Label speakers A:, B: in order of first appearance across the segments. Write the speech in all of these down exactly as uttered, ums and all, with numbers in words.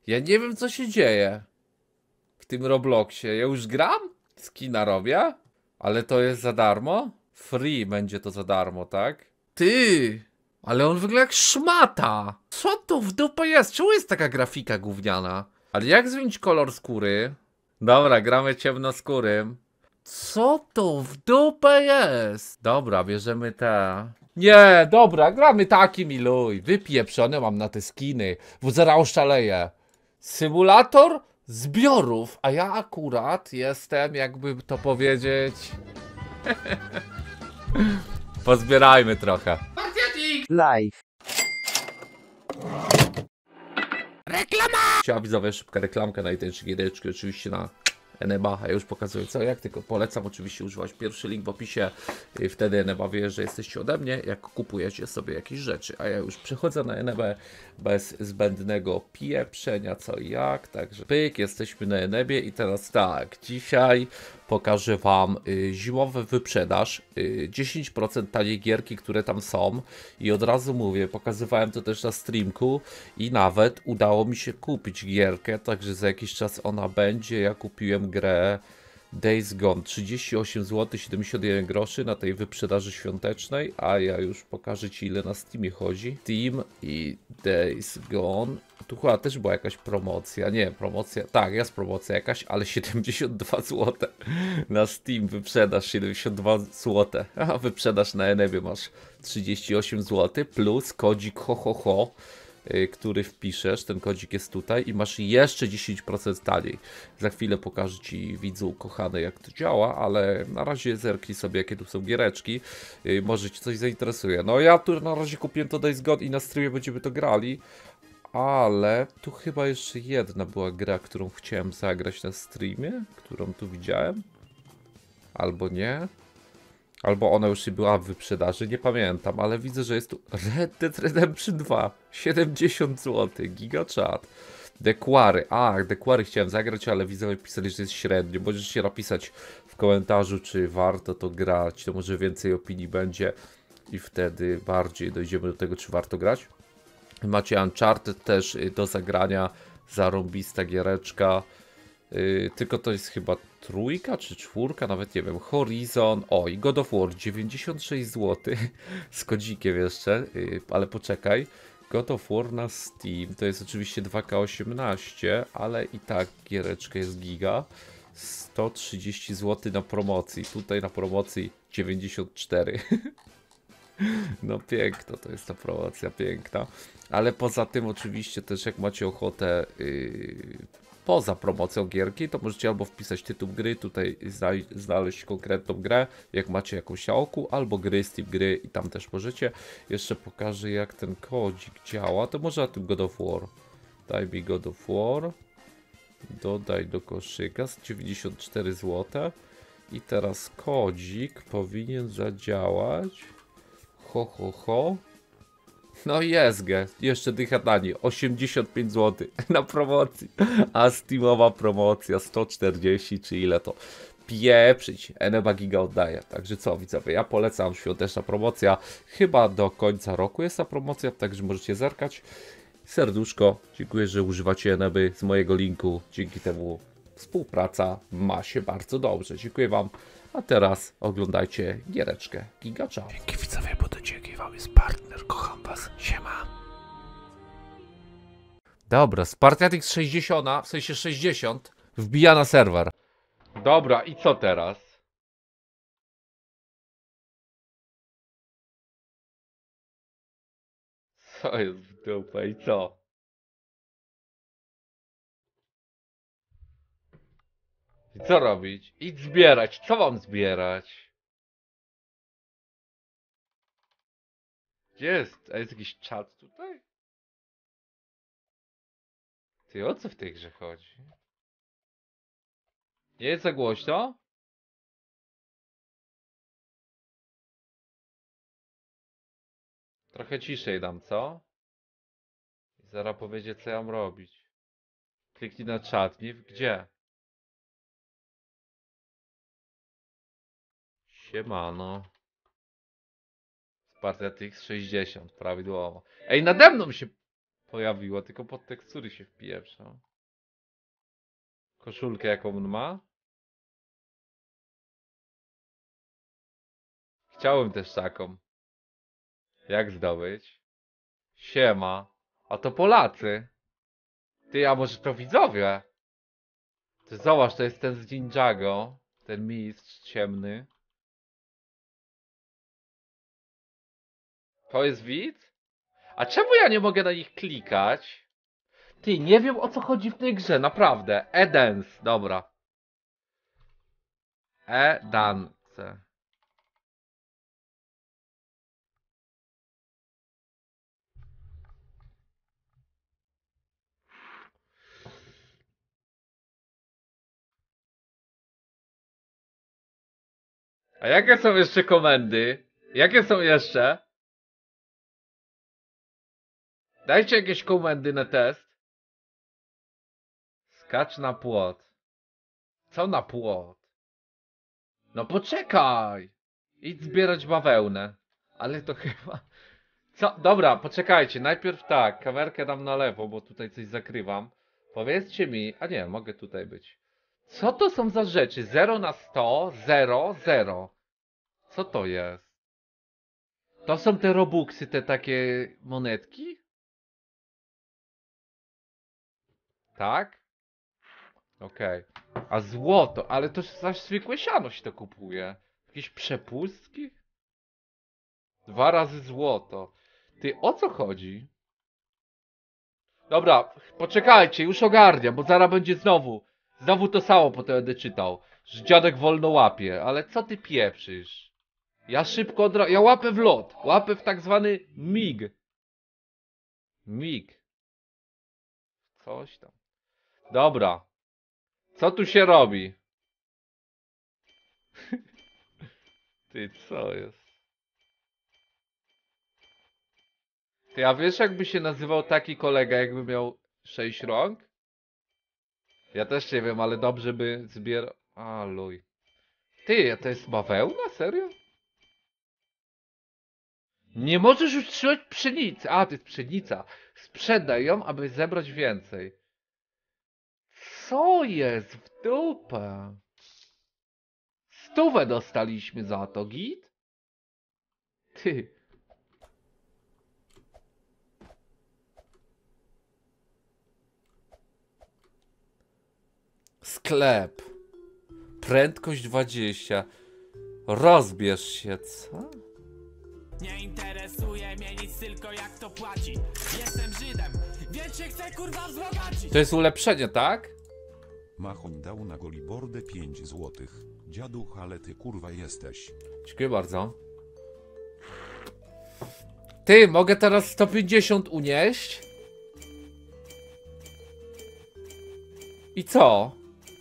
A: Ja nie wiem, co się dzieje w tym Robloxie. Ja już gram? Skina robię? Ale to jest za darmo? Free będzie to za darmo, tak? Ty! Ale on wygląda jak szmata! Co to w dupę jest? Czemu jest taka grafika gówniana? Ale jak zmienić kolor skóry? Dobra, gramy ciemnoskórym. Co to w dupę jest? Dobra, bierzemy te. Nie, dobra, gramy takim i luj. Wypieprzone mam na te skiny, bo zaraz oszaleję. Symulator zbiorów, a ja akurat jestem, jakby to powiedzieć... Pozbierajmy trochę.
B: Live.
A: Reklama! Chciała widzowie, szybka reklamka na tej giereczki, oczywiście na Eneba. Ja już pokazuję co, jak tylko polecam oczywiście używać pierwszy link w opisie. Wtedy Eneba wie, że jesteście ode mnie, jak kupujecie sobie jakieś rzeczy. A ja już przechodzę na Enebę bez zbędnego pieprzenia co i jak. Także pyk, jesteśmy na Enebie i teraz tak, dzisiaj pokażę wam y, zimowy wyprzedaż, y, dziesięć procent taniej gierki, które tam są i od razu mówię, pokazywałem to też na streamku i nawet udało mi się kupić gierkę, także za jakiś czas ona będzie. Ja kupiłem grę Days Gone, trzydzieści osiem złotych siedemdziesiąt jeden groszy na tej wyprzedaży świątecznej, a ja już pokażę ci ile na Steamie chodzi. Steam i Days Gone. Tu chyba też była jakaś promocja, nie, promocja, tak, jest promocja jakaś, ale siedemdziesiąt dwa złote na Steam, wyprzedaż siedemdziesiąt dwa złote, a wyprzedaż na Enebie masz trzydzieści osiem złotych plus kodzik ho ho ho, yy, który wpiszesz, ten kodzik jest tutaj i masz jeszcze dziesięć procent taniej. Za chwilę pokażę ci, widzu kochany, jak to działa, ale na razie zerknij sobie, jakie tu są giereczki, yy, może ci coś zainteresuje. No ja tu na razie kupiłem to Days Gone i na streamie będziemy to grali. Ale tu chyba jeszcze jedna była gra, którą chciałem zagrać na streamie, którą tu widziałem. Albo nie. Albo ona już była w wyprzedaży, nie pamiętam, ale widzę, że jest tu Red Dead Redemption dwa, siedemdziesiąt złotych, gigachat. Dequary, a Dequary chciałem zagrać, ale widzowie pisali, że jest średnio. Możesz się napisać w komentarzu, czy warto to grać, to może więcej opinii będzie i wtedy bardziej dojdziemy do tego, czy warto grać. Macie Uncharted też do zagrania, zarąbista giereczka, yy, tylko to jest chyba trójka czy czwórka, nawet nie wiem. Horizon, o i God of War, dziewięćdziesiąt sześć złotych z kodzikiem jeszcze, yy, ale poczekaj. God of War na Steam, to jest oczywiście dwa K osiemnaście, ale i tak giereczka jest giga. sto trzydzieści złotych na promocji, tutaj na promocji dziewięćdziesiąt cztery. No piękna to jest ta promocja, piękna. Ale poza tym oczywiście też jak macie ochotę yy, poza promocją gierki, to możecie albo wpisać tytuł gry, tutaj znaleźć konkretną grę, jak macie jakąś na oku, albo gry, Steam gry i tam też możecie. Jeszcze pokażę jak ten kodzik działa, to może na tym God of War. Daj mi God of War, dodaj do koszyka z dziewięćdziesiąt cztery złote i teraz kodzik powinien zadziałać. Ho, ho, ho. No jest ge, jeszcze dycha taniej, osiemdziesiąt pięć złotych na promocji, a Steamowa promocja sto czterdzieści czy ile to, pieprzyć, Eneba giga oddaje, także co widzowie, ja polecam, świąteczna promocja, chyba do końca roku jest ta promocja, także możecie zerkać, serduszko, dziękuję, że używacie Eneby z mojego linku, dzięki temu współpraca ma się bardzo dobrze, dziękuję wam, a teraz oglądajcie giereczkę Gigachat.
C: Dzięki widzowie, bo to dzięki wam jest partner, kocham was, siema.
A: Dobra, Spartiatix sześćdziesiąt, w sensie sześćdziesiąt, wbija na serwer. Dobra, i co teraz? Co jest w dupę i co? I co robić? Idź zbierać, co mam zbierać? Gdzie jest? A jest jakiś czat tutaj? Ty, o co w tej grze chodzi? Nie jest za głośno? Trochę ciszej dam, co? I zaraz powiedzie, co ja mam robić. Kliknij na czat, nie? Gdzie? Siemano. Spartiatix sześćdziesiąt, prawidłowo. Ej, nade mną się pojawiło, tylko pod tekstury się wpieprza. Koszulkę jaką on ma? Chciałem też taką. Jak zdobyć? Siema. A to Polacy. Ty, a może to widzowie? Ty zobacz, to jest ten z Ninjago. Ten mistrz ciemny. To jest widz? A czemu ja nie mogę na nich klikać? Ty, nie wiem o co chodzi w tej grze, naprawdę. E-Dance, dobra. E-Dance. A jakie są jeszcze komendy? Jakie są jeszcze? Dajcie jakieś komendy na test. Skacz na płot. Co na płot? No poczekaj! Idź zbierać bawełnę. Ale to chyba... Co? Dobra, poczekajcie. Najpierw tak, kamerkę dam na lewo, bo tutaj coś zakrywam. Powiedzcie mi... A nie, mogę tutaj być. Co to są za rzeczy? zero na sto, zero, zero. Co to jest? To są te robuxy, te takie monetki? Tak? Okej. Okay. A złoto, ale to za zwykłe siano się to kupuje. Jakieś przepustki? Dwa razy złoto. Ty, o co chodzi? Dobra, poczekajcie, już ogarniam, bo zaraz będzie znowu. Znowu to samo potem będę czytał. Że dziadek wolno łapie, ale co ty pieprzysz? Ja szybko odra... Ja łapę w lot. Łapę w tak zwany mig. Mig. Coś tam. Dobra. Co tu się robi? Ty, co jest? Ty, a wiesz jakby się nazywał taki kolega, jakby miał sześć rąk? Ja też nie wiem, ale dobrze by zbierał... A, luj. Ty, a to jest bawełna? Serio? Nie możesz już trzymać pszenicy. A, to jest pszenica. Sprzedaj ją, aby zebrać więcej. Co jest w dupę? Stówę dostaliśmy za to, git? Ty. Sklep. Prędkość dwadzieścia. Rozbierz się, co?
B: Nie interesuje mnie nic, tylko jak to płaci. Jestem Żydem, więc się chcę kurwa wzbogacić.
A: To jest ulepszenie, tak?
D: Machoń dał na golibordę pięć złotych. Dziaduch, ale ty kurwa jesteś.
A: Dziękuję bardzo. Ty, mogę teraz sto pięćdziesiąt unieść? I co?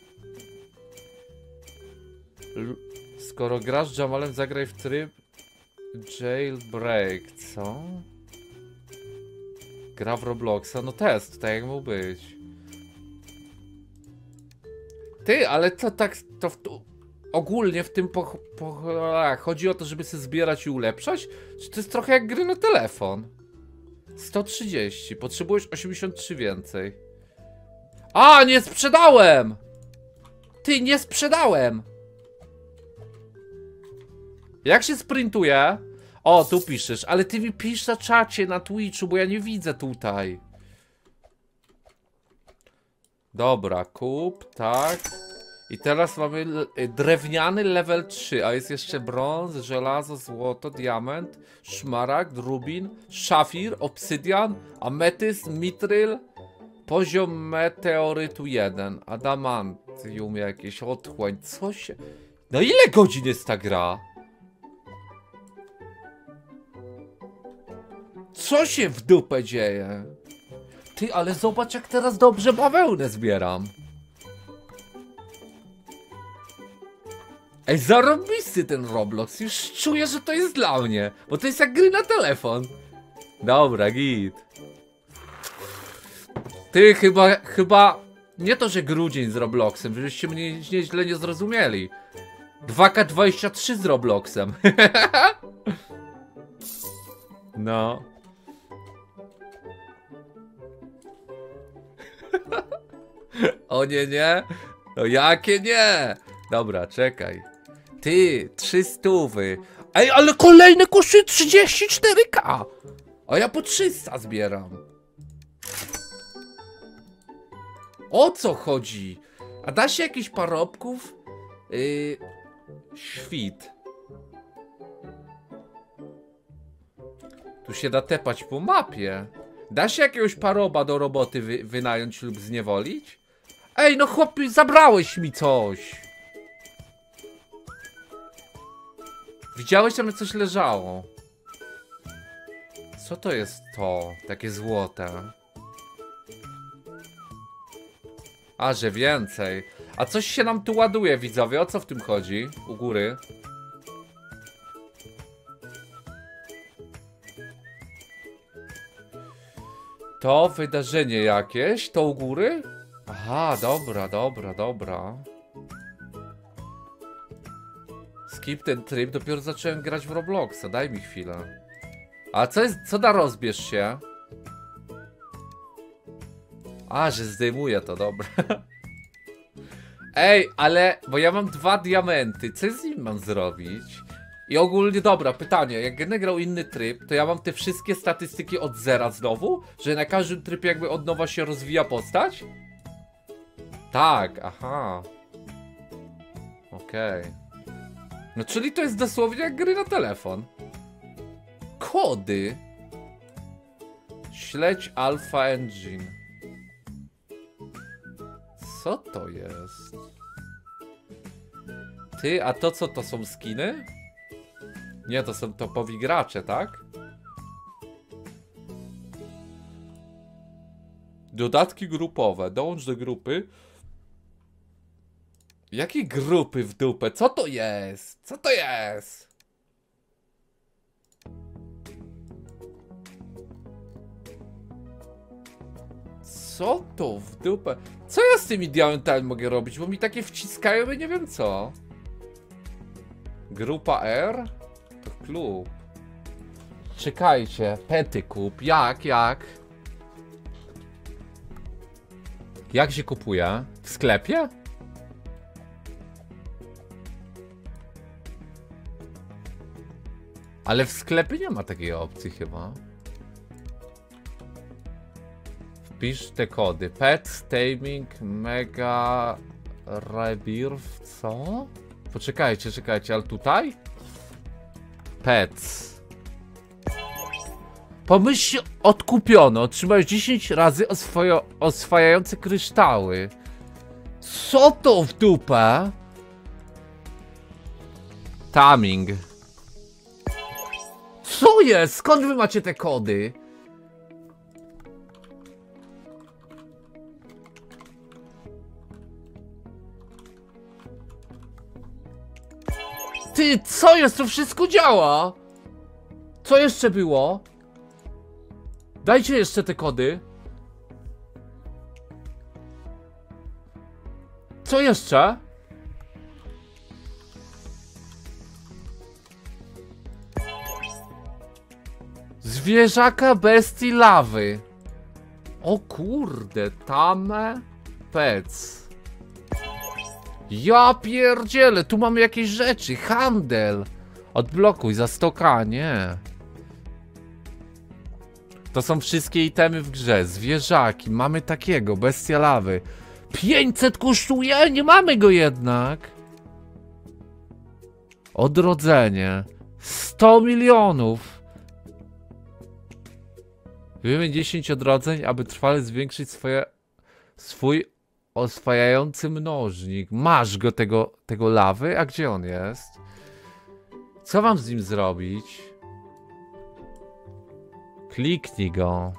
A: L Skoro grasz z Jamalem, zagraj w tryb Jailbreak, co? Gra w Robloxa, no test, tak jak mógł być. Ty, ale to tak, to, to ogólnie w tym po, po, chodzi o to, żeby sobie zbierać i ulepszać? Czy to jest trochę jak gry na telefon? sto trzydzieści, potrzebujesz osiemdziesiąt trzy więcej. A, nie sprzedałem! Ty, nie sprzedałem! Jak się sprintuje? O, tu piszesz, ale ty mi pisz na czacie, na Twitchu, bo ja nie widzę tutaj. Dobra, kup, tak. I teraz mamy drewniany level trzy, a jest jeszcze brąz, żelazo, złoto, diament, szmaragd, rubin, szafir, obsydian, ametyst, mitryl, poziom meteorytu jeden, adamantium jakieś, otchłań, co się... No ile godzin jest ta gra? Co się w dupę dzieje? Ty, ale zobacz jak teraz dobrze bawełnę zbieram. Ej, zarobisty ten Roblox. Już czuję, że to jest dla mnie. Bo to jest jak gry na telefon. Dobra, git. Ty, chyba, chyba... Nie to, że grudzień z Robloxem, żebyście mnie źle nie zrozumieli. dwa K dwadzieścia trzy z Robloxem. No. O nie, nie? No jakie nie? Dobra, czekaj. Ty, trzy stówy. Ej, ale kolejne kosztuje trzydzieści cztery ka. A ja po trzysta zbieram. O co chodzi? A da się jakichś parobków? Yy, świt. Tu się da tepać po mapie. Da się jakiegoś paroba do roboty wy wynająć lub zniewolić? Ej, no chłopie, zabrałeś mi coś. Widziałeś, tam coś leżało. Co to jest to? Takie złote. A, że więcej. A coś się nam tu ładuje, widzowie. O co w tym chodzi? U góry. To wydarzenie jakieś? To u góry? Aha, dobra, dobra, dobra. Skip ten tryb, dopiero zacząłem grać w Robloxa. Daj mi chwilę. A co jest, co da rozbierz się? A, że zdejmuję to, dobra. Ej, ale, bo ja mam dwa diamenty, co z nim mam zrobić? I ogólnie, dobra, pytanie, jak będę grał inny tryb, to ja mam te wszystkie statystyki od zera znowu? Że na każdym trybie jakby od nowa się rozwija postać? Tak, aha. Okej. Okay. No czyli to jest dosłownie jak gry na telefon. Kody. Śledź Alpha Engine. Co to jest? Ty, a to co to są skiny? Nie, to są topowi gracze, tak? Dodatki grupowe. Dołącz do grupy. Jakie grupy w dupę? Co to jest? Co to jest? Co to w dupę? Co ja z tymi diamentami mogę robić? Bo mi takie wciskają i nie wiem co. Grupa R? To klub. Czekajcie, pety kup. Jak, jak? Jak się kupuje? W sklepie? Ale w sklepie nie ma takiej opcji chyba. Wpisz te kody. Pet, taming, mega, rebirth, co? Poczekajcie, czekajcie, ale tutaj? Pets. Pomyśl, odkupiono. Otrzymałeś dziesięć razy oswojo, oswajające kryształy. Co to w dupę? Taming. Co jest? Skąd wy macie te kody? Ty, co jest? To wszystko działa! Co jeszcze było? Dajcie jeszcze te kody. Co jeszcze? Zwierzaka bestii lawy. O kurde, tame pec. Ja pierdzielę, tu mamy jakieś rzeczy. Handel. Odblokuj za sto ka, nie. To są wszystkie itemy w grze. Zwierzaki, mamy takiego, bestia lawy. pięćset kosztuje? Nie mamy go jednak. Odrodzenie. sto milionów. Wymień dziesięć odrodzeń, aby trwale zwiększyć swoje, swój oswajający mnożnik. Masz go, tego, tego lawy? A gdzie on jest? Co mam z nim zrobić? Kliknij go.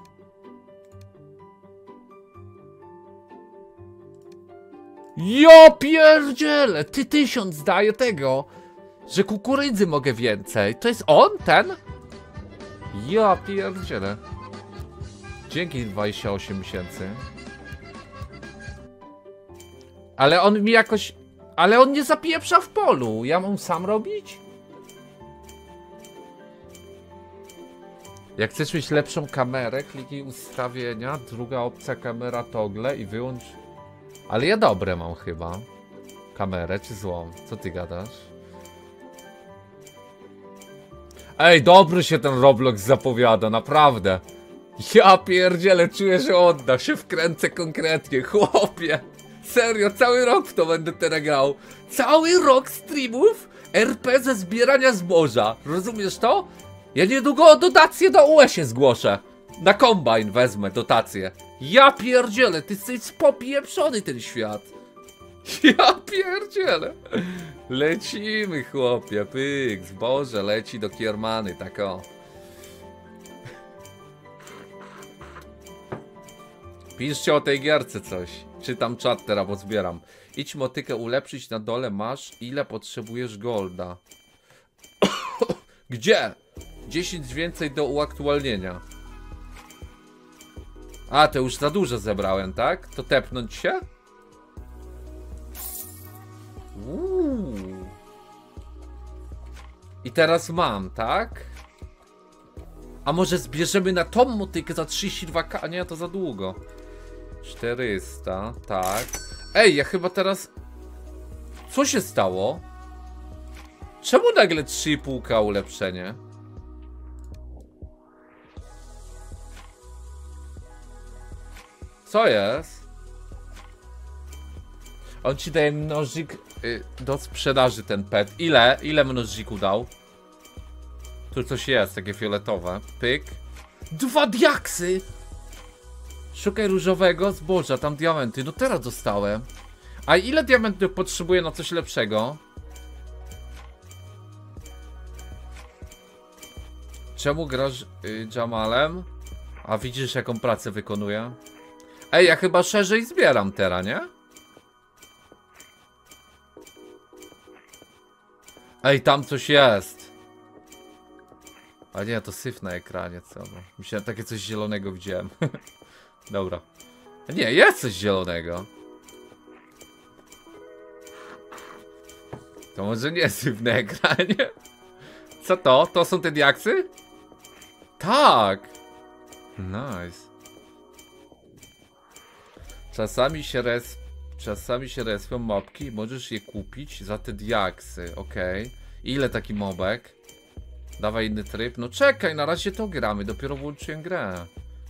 A: Ja pierdzielę! Ty tysiąc daje tego, że kukurydzy mogę więcej. To jest on, ten? Ja pierdzielę. Dzięki dwadzieścia osiem miesięcy. Ale on mi jakoś... Ale on nie zapieprza w polu. Ja mam sam robić? Jak chcesz mieć lepszą kamerę, kliknij ustawienia, druga opcja kamera toggle i wyłącz Ale ja dobre mam chyba. Kamerę czy złą? Co ty gadasz? Ej, dobry się ten Roblox zapowiada, naprawdę. Ja pierdzielę, czuję, że odda się, wkręcę konkretnie, chłopie. Serio, cały rok w to będę teraz grał. Cały rok streamów R P ze zbierania zboża. Rozumiesz to? Ja niedługo dotację do U E się zgłoszę. Na kombajn wezmę dotację. Ja pierdzielę, ty jesteś popieprzony ten świat. Ja pierdzielę. Lecimy, chłopie, pyk, zboże leci do kiermany, tak o. Piszcie o tej gierce coś. Czytam czat teraz, bo zbieram. Idź motykę ulepszyć, na dole masz ile potrzebujesz golda. Gdzie? dziesięć więcej do uaktualnienia. A, to już za dużo zebrałem, tak? To tepnąć się? Uuu. I teraz mam, tak? A może zbierzemy na tą motykę za trzydzieści dwa ka? Nie, to za długo. czterysta, tak. Ej, ja chyba teraz... Co się stało? Czemu nagle trzy i pół ka ulepszenie? Co jest? On ci daje mnożnik y, do sprzedaży, ten pet. Ile? Ile mnożniku dał? Tu coś jest, takie fioletowe. Pyk. Dwa diaksy! Szukaj różowego zboża, tam diamenty. No teraz dostałem. A ile diamentów potrzebuję na coś lepszego? Czemu grasz y, Jamalem? A widzisz, jaką pracę wykonuję? Ej, ja chyba szerzej zbieram teraz, nie? Ej, tam coś jest. A nie, to syf na ekranie, co? No. Myślałem, takie coś zielonego widziałem. Dobra. Nie, jest coś zielonego. To może nie syf na ekranie? Co to? To są te diaksy? Tak! Nice. Czasami się res... Czasami się respią mobki i możesz je kupić za te diaksy, okej. Okay. Ile taki mobek? Dawaj inny tryb. No czekaj, na razie to gramy, dopiero włączyłem grę.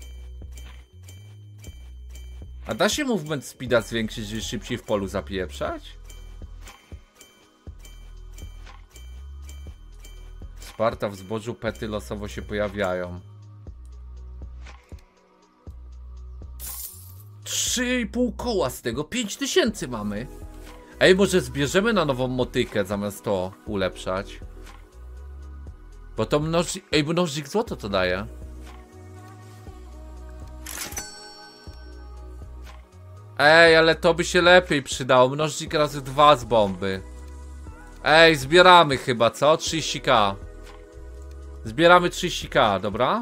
A: A da się movement speeda zwiększyć, żeby szybciej w polu zapieprzać? Sparta w zbożu, pety losowo się pojawiają. trzy i pół koła z tego, pięć tysięcy mamy. Ej, może zbierzemy na nową motykę zamiast to ulepszać. Bo to mnożnik... Ej, mnożnik złoto to daje. Ej, ale to by się lepiej przydało. Mnożnik razy dwa z bomby. Ej, zbieramy chyba, co? trzydzieści ka. Zbieramy trzydzieści ka, dobra?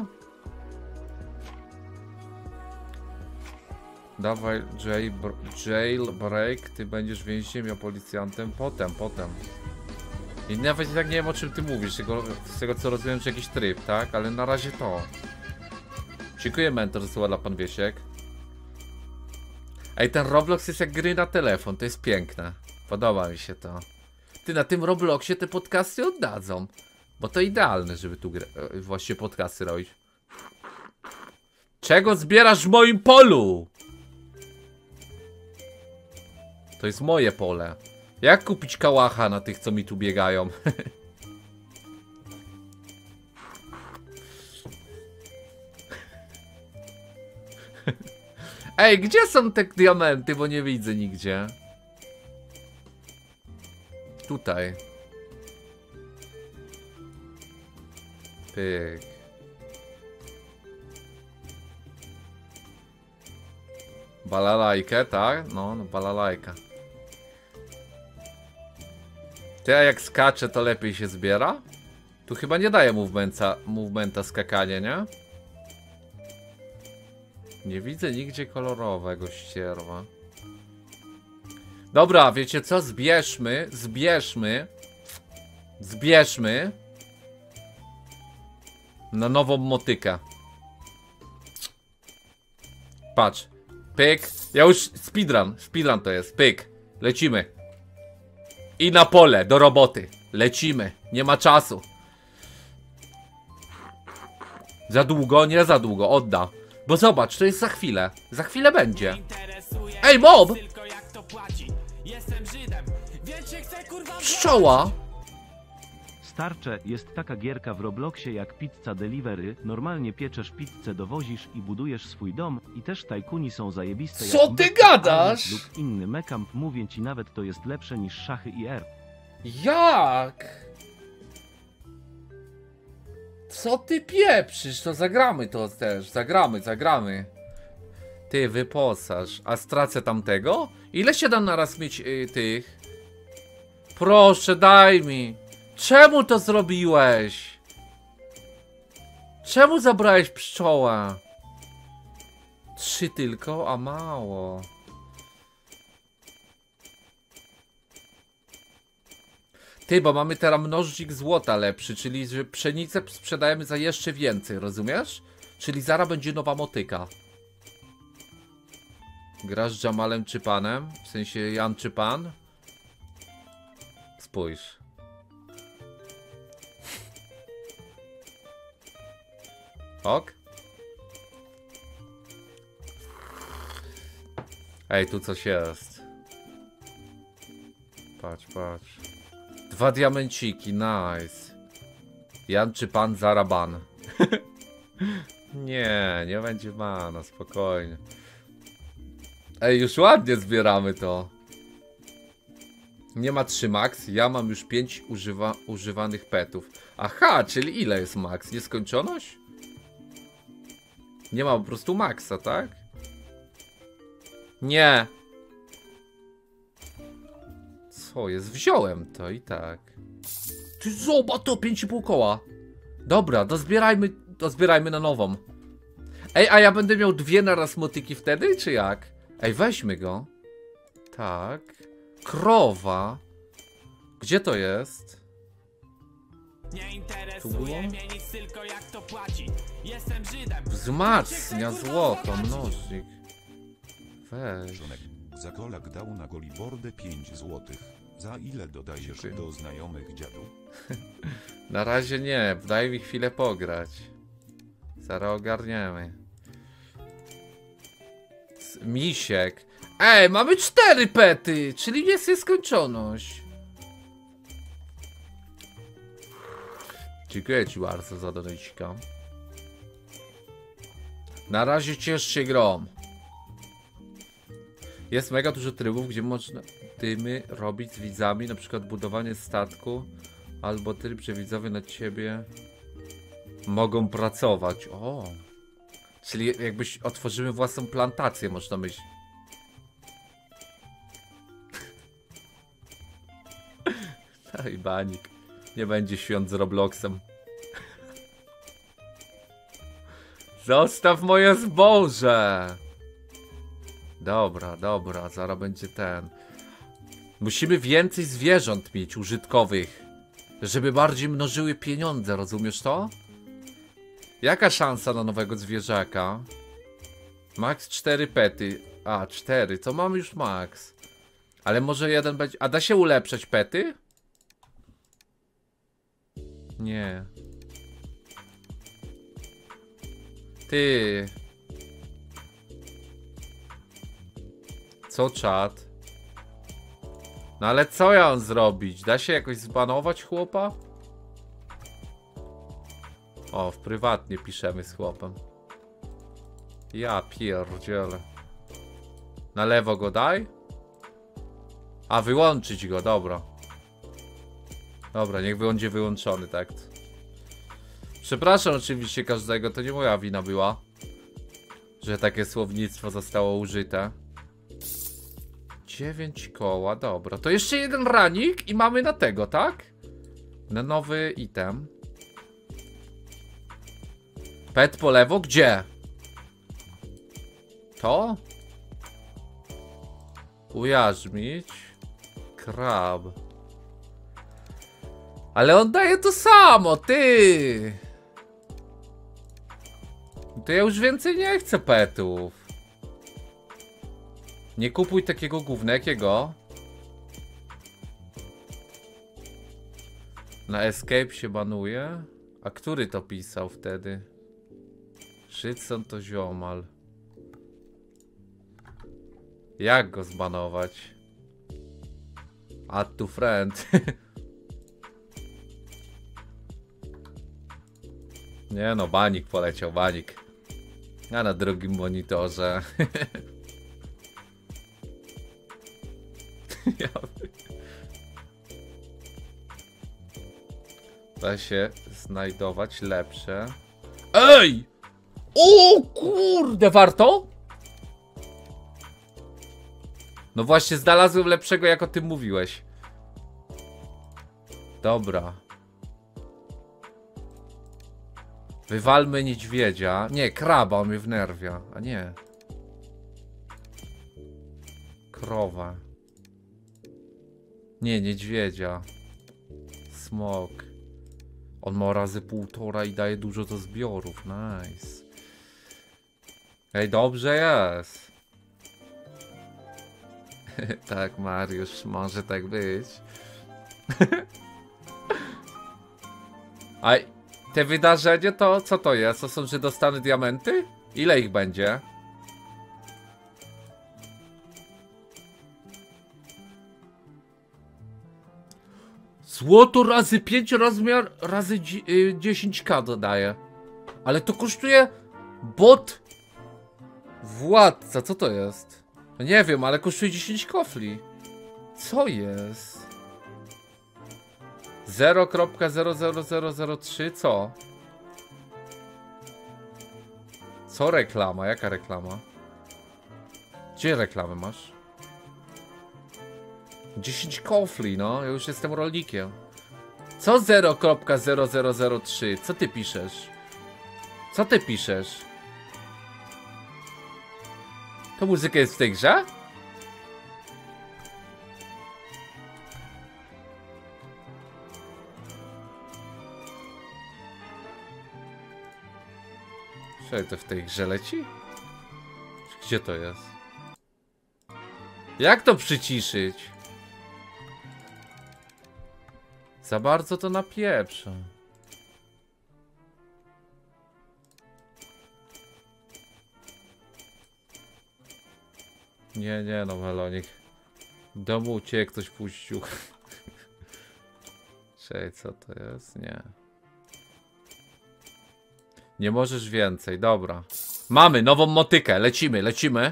A: Dawaj jailbreak, ty będziesz więźniem, ja policjantem. Potem, potem. I nawet tak nie wiem, o czym ty mówisz. Z tego, z tego co rozumiem, że jakiś tryb, tak? Ale na razie to. Dziękuję, mentor, zasyła dla pan Wiesiek. Ej, ten Roblox jest jak gry na telefon, to jest piękne. Podoba mi się to. Ty, na tym Robloxie te podcasty oddadzą. Bo to idealne, żeby tu właśnie podcasty robić. Czego zbierasz w moim polu? To jest moje pole. Jak kupić kałacha na tych, co mi tu biegają? Ej, gdzie są te diamenty, bo nie widzę nigdzie. Tutaj. Pyk. Balalajkę, tak? No, no balalajka. Ty, a jak skacze, to lepiej się zbiera? Tu chyba nie daje movementa, movementa skakanie, nie? Nie widzę nigdzie kolorowego ścierwa. Dobra, wiecie co? Zbierzmy, zbierzmy. Zbierzmy. Na nową motykę. Patrz. Pyk. Ja już speedrun. Speedrun to jest. Pyk. Lecimy. I na pole, do roboty. Lecimy. Nie ma czasu. Za długo? Nie za długo. Odda. Bo zobacz, to jest za chwilę. Za chwilę będzie. Ej, mob! Pszczoła!
E: Starcze, jest taka gierka w Robloxie jak Pizza Delivery. Normalnie pieczesz pizzę, dowozisz i budujesz swój dom. I też tajkuni są zajebiste.
A: Co
E: jak
A: ty
E: Mecca,
A: gadasz?
E: Island lub inny Mecamp. Mówię ci, nawet to jest lepsze niż szachy i R.
A: Jak? Co ty pieprzysz? To zagramy to też. Zagramy, zagramy. Ty wyposaż. A stracę tamtego? Ile się da naraz mieć y, tych? Proszę, daj mi. Czemu to zrobiłeś? Czemu zabrałeś pszczołę? Trzy tylko? A mało. Ty, bo mamy teraz mnożnik złota lepszy, czyli że pszenicę sprzedajemy za jeszcze więcej, rozumiesz? Czyli zaraz będzie nowa motyka. Grasz z Jamalem czy panem? W sensie Jan czy pan? Spójrz. Ok? Ej, tu coś jest. Patrz, patrz. Dwa diamenciki, nice. Jan czy pan Zaraban? Nie, nie będzie mana, spokojnie. Ej, już ładnie zbieramy to. Nie ma trzy max, ja mam już pięć używa używanych petów. Aha, czyli ile jest max? Nieskończoność? Nie ma po prostu maxa, tak? Nie. Co jest? Wziąłem to i tak. Ty zobacz to, pięć i pół koła. Dobra, dozbierajmy, dozbierajmy na nową. Ej, a ja będę miał dwie naraz motyki wtedy, czy jak? Ej, weźmy go. Tak. Krowa. Gdzie to jest?
B: Nie interesuje mnie nic, tylko jak to płaci. Jestem Żydem.
A: Wzmacnia złoto, mnożnik. Weź.
D: Za kolak dał na Golibordę pięć złotych. Za ile dodajesz do znajomych dziadu?
A: Na razie nie, daj mi chwilę pograć. Zaraz ogarniemy. Misiek. Ej, mamy cztery pety, czyli jest nieskończoność. Dziękuję ci bardzo za donajcika. Na razie ciesz się grą. Jest mega dużo trybów, gdzie można dymy robić z widzami, na przykład budowanie statku, albo tryb, że widzowie na ciebie mogą pracować. O, czyli jakbyś otworzymy własną plantację, można myśleć. Ej, banik. Nie będzie świąt z Robloxem. Zostaw moje zboże! Dobra, dobra, zaraz będzie ten. Musimy więcej zwierząt mieć użytkowych, żeby bardziej mnożyły pieniądze, rozumiesz to? Jaka szansa na nowego zwierzaka? Max cztery pety. A, cztery, to mamy już max. Ale może jeden będzie... A da się ulepszać pety? Nie. Ty. Co czat? No ale co ja mam zrobić? Da się jakoś zbanować chłopa? O, w prywatnie piszemy z chłopem. Ja pierdzielę. Na lewo go daj? A, wyłączyć go, dobra. Dobra, niech będzie wyłączony, tak. Przepraszam oczywiście każdego, to nie moja wina była, że takie słownictwo zostało użyte. dziewięć koła, dobra. To jeszcze jeden ranik i mamy na tego, tak? Na nowy item. Pet po lewo, gdzie? To? Ujarzmić. Krab. Ale on daje to samo, ty! To ja już więcej nie chcę petów. Nie kupuj takiego gówna, jakiego? Na Escape się banuje? A który to pisał wtedy? Szydson to ziomal. Jak go zbanować? Add to friend. Nie no, banik poleciał, banik. A na drugim monitorze. Ja... Da się znajdować lepsze. Ej! O kurde, warto? No właśnie, znalazłem lepszego, jak o tym mówiłeś. Dobra. Wywalmy niedźwiedzia. Nie, kraba, on mnie wnerwia. A nie. Krowa. Nie, niedźwiedzia. Smok. On ma razy półtora i daje dużo do zbiorów. Nice. Ej, dobrze jest. Tak, Mariusz, może tak być. A te wydarzenie to co to jest? To są, że dostanę diamenty? Ile ich będzie? Złoto razy pięć rozmiar razy dziesięć ka dodaje. Ale to kosztuje bot władca. Co to jest? No nie wiem, ale kosztuje dziesięć kofli. Co jest? zero kropka zero zero zero zero trzy co? Co reklama? Jaka reklama? Gdzie reklamę masz? dziesięć kofli, no. Ja już jestem rolnikiem. Co zero kropka zero zero zero trzy? Co ty piszesz? Co ty piszesz? To muzyka jest w tej grze? Czy to w tej grze leci? Gdzie to jest? Jak to przyciszyć? Za bardzo to napieprza. Nie, nie no, Melonik. W domu cię ktoś puścił. Czekaj, co to jest? Nie. Nie możesz więcej, dobra. Mamy nową motykę, lecimy, lecimy.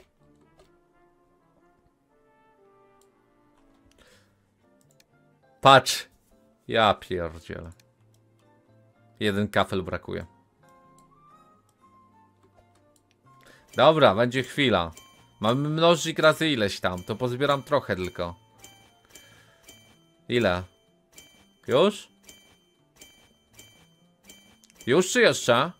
A: Patrz. Ja pierdzielę. Jeden kafel brakuje. Dobra, będzie chwila. Mamy mnożnik razy ileś tam, to pozbieram trochę tylko. Ile? Już? Już czy jeszcze?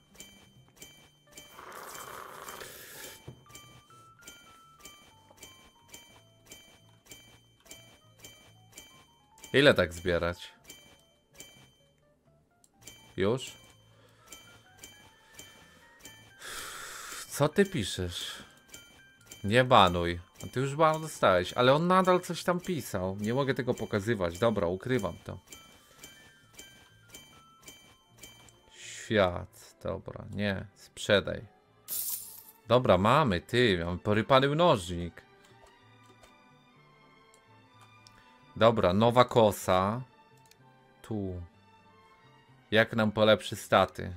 A: Ile tak zbierać? Już? Co ty piszesz? Nie banuj. A ty już ban dostałeś, ale on nadal coś tam pisał. Nie mogę tego pokazywać. Dobra, ukrywam to. Świat. Dobra, nie. Sprzedaj. Dobra, mamy, ty. Mamy porypany mnożnik. Dobra, nowa kosa. Tu. Jak nam polepszy staty?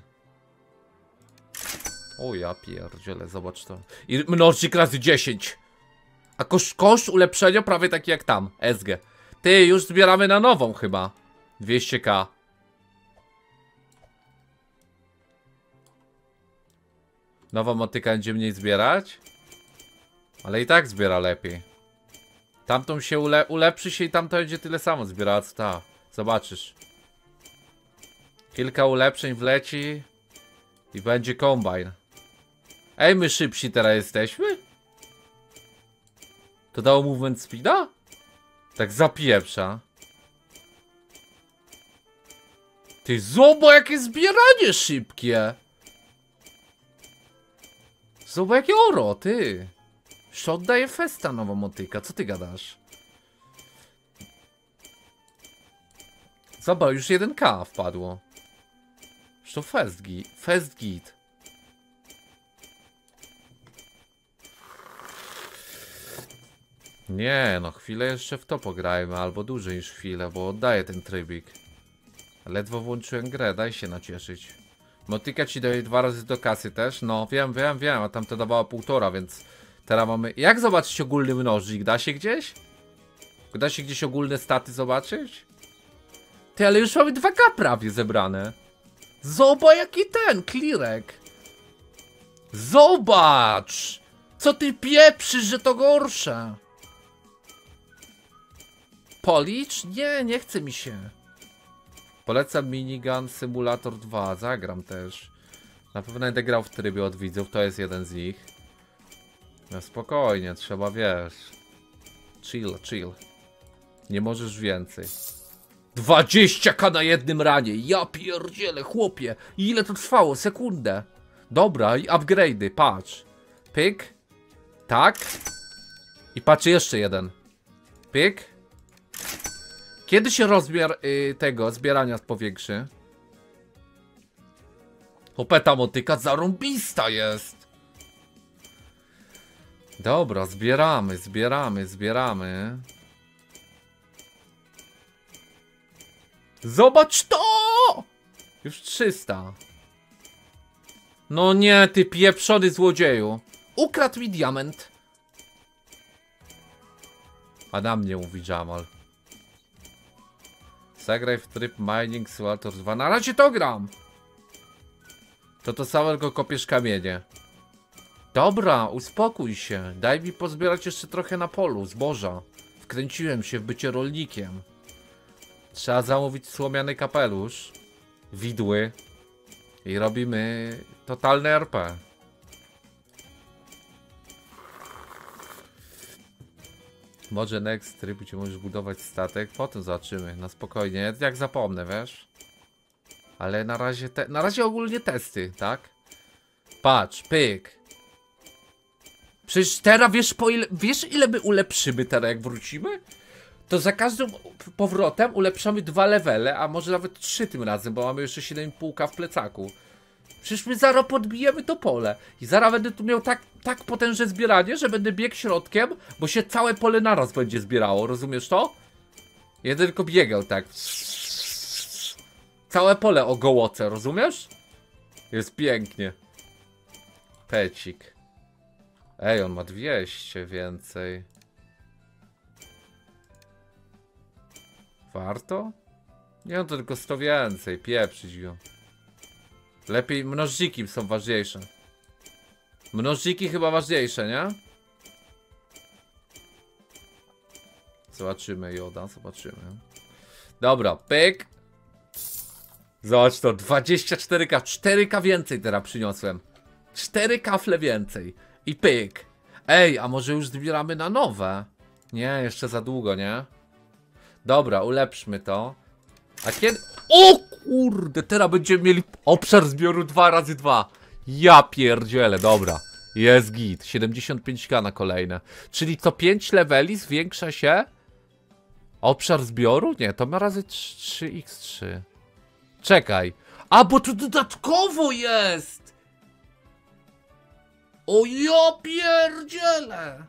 A: O ja pierdzielę, zobacz to. I mnożnik razy dziesięć. A koszt, koszt ulepszenia prawie taki jak tam. S G. Ty, już zbieramy na nową chyba. dwieście ka. Nowa motyka będzie mniej zbierać. Ale i tak zbiera lepiej. Tamtą się ule ulepszy się i tamto będzie tyle samo zbierała co ta. Zobaczysz. Kilka ulepszeń wleci. I będzie kombajn. Ej, my szybsi teraz jesteśmy? To dało movement speeda? Tak zapieprza. Ty zobacz jakie zbieranie szybkie. Zobacz jakie oro, ty. Już oddaje festa nowa motyka, co ty gadasz? Zobacz, już jeden K wpadło. Już to fest git. Fest git. Nie, no chwilę jeszcze w to pograjmy, albo dłużej niż chwilę, bo oddaję ten trybik. Ledwo włączyłem grę, daj się nacieszyć. Motyka ci daje dwa razy do kasy też? No wiem, wiem, wiem, a tam to dawała półtora, więc teraz mamy... Jak zobaczyć ogólny mnożnik? Da się gdzieś? Da się gdzieś ogólne staty zobaczyć? Ty, ale już mamy dwa K prawie zebrane. Zobacz jaki ten, klirek. Zobacz! Co ty pieprzysz, że to gorsze? Policz? Nie, nie chce mi się. Polecam Minigun Simulator dwa, zagram też. Na pewno będę grał w trybie od widzów, to jest jeden z nich. No spokojnie, trzeba, wiesz. Chill, chill. Nie możesz więcej. dwadzieścia K na jednym ranie, ja pierdzielę, chłopie. Ile to trwało? Sekundę. Dobra, i upgrade'y, patrz. Pyk. Tak. I patrz, jeszcze jeden. Pyk. Kiedy się rozmiar y, tego zbierania powiększy? Opeta motyka zarąbista jest. Dobra, zbieramy, zbieramy, zbieramy. Zobacz to! Już trzysta. No nie, ty pieprzony złodzieju. Ukradł mi diament. A na mnie mówi Jamal. Zagraj w tryb Mining Simulator dwa. Na razie to gram. To to samo, tylko kopiesz kamienie. Dobra, uspokój się. Daj mi pozbierać jeszcze trochę na polu zboża. Wkręciłem się w bycie rolnikiem. Trzeba zamówić słomiany kapelusz, widły i robimy totalne R P. Może next tryb, gdzie możesz budować statek, potem zobaczymy, na spokojnie, jak zapomnę, wiesz? Ale na razie, te, na razie ogólnie testy, tak? Patrz, pyk. Przecież teraz wiesz, po ile, wiesz ile my ulepszymy teraz jak wrócimy? To za każdym powrotem ulepszamy dwa levele, a może nawet trzy tym razem, bo mamy jeszcze siedem i pół K w plecaku. Przecież my zaraz podbijemy to pole. I zaraz będę tu miał tak, tak potężne zbieranie, że będę biegł środkiem, bo się całe pole naraz będzie zbierało, rozumiesz to? Jeden tylko biegał tak. Całe pole ogołocę, rozumiesz? Jest pięknie. Pecik. Ej, on ma dwieście więcej. Warto? Nie, no to tylko sto więcej, pieprzyć go. Lepiej mnożniki są ważniejsze. Mnożniki chyba ważniejsze, nie? Zobaczymy, Joda, zobaczymy. Dobra, pyk. Zobacz to, dwadzieścia cztery K, cztery K więcej teraz przyniosłem. cztery kafle więcej. I pyk. Ej, a może już zbieramy na nowe? Nie, jeszcze za długo, nie? Dobra, ulepszmy to. A kiedy... O kurde, teraz będziemy mieli obszar zbioru dwa razy dwa. Ja pierdzielę, dobra. Jest git, siedemdziesiąt pięć K na kolejne. Czyli co pięć leveli zwiększa się obszar zbioru? Nie, to ma razy trzy razy trzy. Czekaj. A, bo to dodatkowo jest! O ja pierdzielę!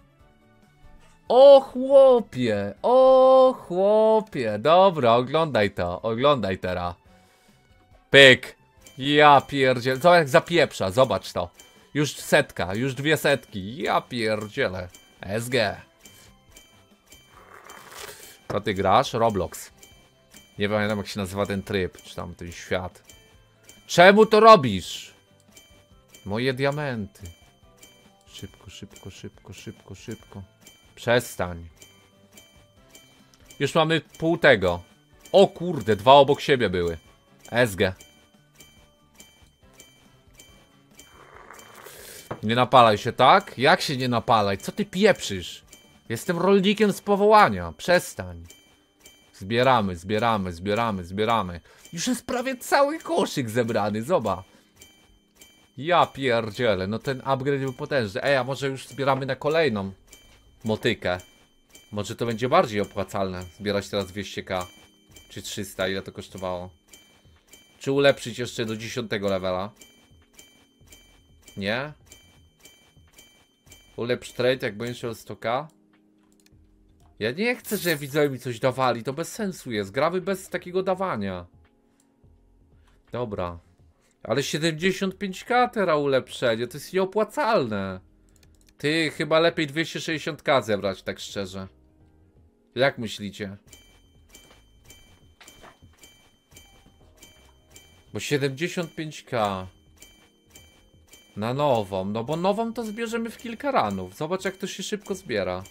A: O chłopie, o chłopie. Dobra, oglądaj to, oglądaj teraz. Pyk. Ja pierdzielę. Zobacz jak zapieprza, zobacz to. Już setka, już dwie setki. Ja pierdzielę. S G. To ty grasz? Roblox. Nie pamiętam jak się nazywa ten tryb, czy tam ten świat. Czemu to robisz? Moje diamenty. Szybko, szybko, szybko, szybko, szybko. Przestań. Już mamy pół tego. O kurde, dwa obok siebie były. S G. Nie napalaj się, tak? Jak się nie napalaj? Co ty pieprzysz? Jestem rolnikiem z powołania. Przestań. Zbieramy, zbieramy, zbieramy, zbieramy. Już jest prawie cały koszyk zebrany, zobacz. Ja pierdzielę, no ten upgrade był potężny. Ej, a może już zbieramy na kolejną motykę? Może to będzie bardziej opłacalne zbierać teraz dwieście ka. Czy trzysta, ile to kosztowało? Czy ulepszyć jeszcze do dziesiątego levela? Nie? Ulepsz trade, jak będziesz miał sto ka? Ja nie chcę, że widzowie mi coś dawali, to bez sensu jest. Gramy bez takiego dawania. Dobra. Ale siedemdziesiąt pięć ka teraz ulepszenie, to jest nieopłacalne. Ty, chyba lepiej dwieście sześćdziesiąt ka zebrać, tak szczerze. Jak myślicie? Bo siedemdziesiąt pięć ka na nową, no bo nową to zbierzemy w kilka ranów. Zobacz, jak to się szybko zbiera.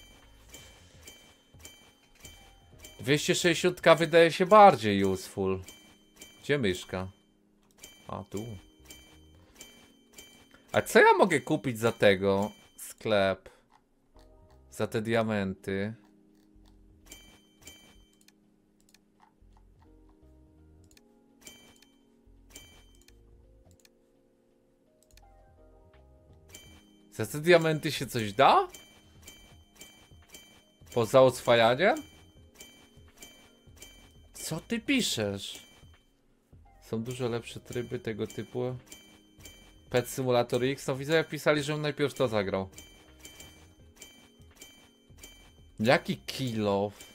A: dwieście sześćdziesiąt ka wydaje się bardziej useful. Gdzie myszka? A, tu. A co ja mogę kupić za tego? Sklep. Za te diamenty. Za te diamenty się coś da? Poza oswajaniem? Co ty piszesz? Są dużo lepsze tryby tego typu. Pet Simulator X. No widzę, jak pisali, że on najpierw to zagrał. Jaki kill off?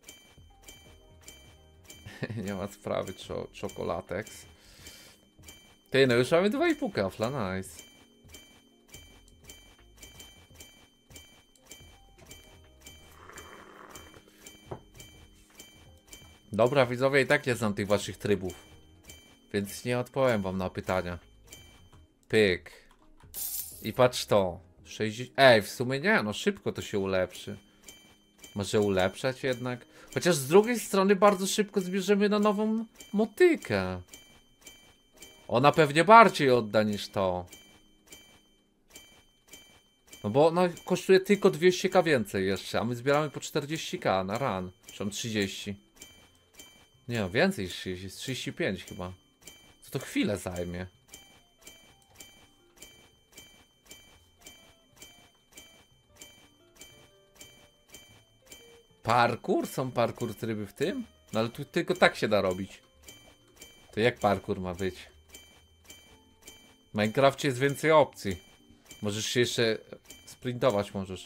A: Nie ma sprawy, czo czokolatex. Ty, no już mamy dwa i pół kafla, nice. Dobra, widzowie, i tak nie znam tych waszych trybów. Więc nie odpowiem wam na pytania. Pyk. I patrz to. sześćdziesiąt... Ej, w sumie nie, no szybko to się ulepszy. Może ulepszać jednak? Chociaż z drugiej strony bardzo szybko zbierzemy na nową motykę. Ona pewnie bardziej odda niż to. No bo ona kosztuje tylko dwieście ka więcej jeszcze, a my zbieramy po czterdzieści ka na run. Czy tam trzydzieści. Nie no, więcej niż trzydzieści, jest trzydzieści pięć chyba. Co to chwilę zajmie. Parkour? Są parkour tryby w tym? No ale tu tylko tak się da robić. To jak parkour ma być? W Minecrafcie jest więcej opcji. Możesz się jeszcze sprintować możesz.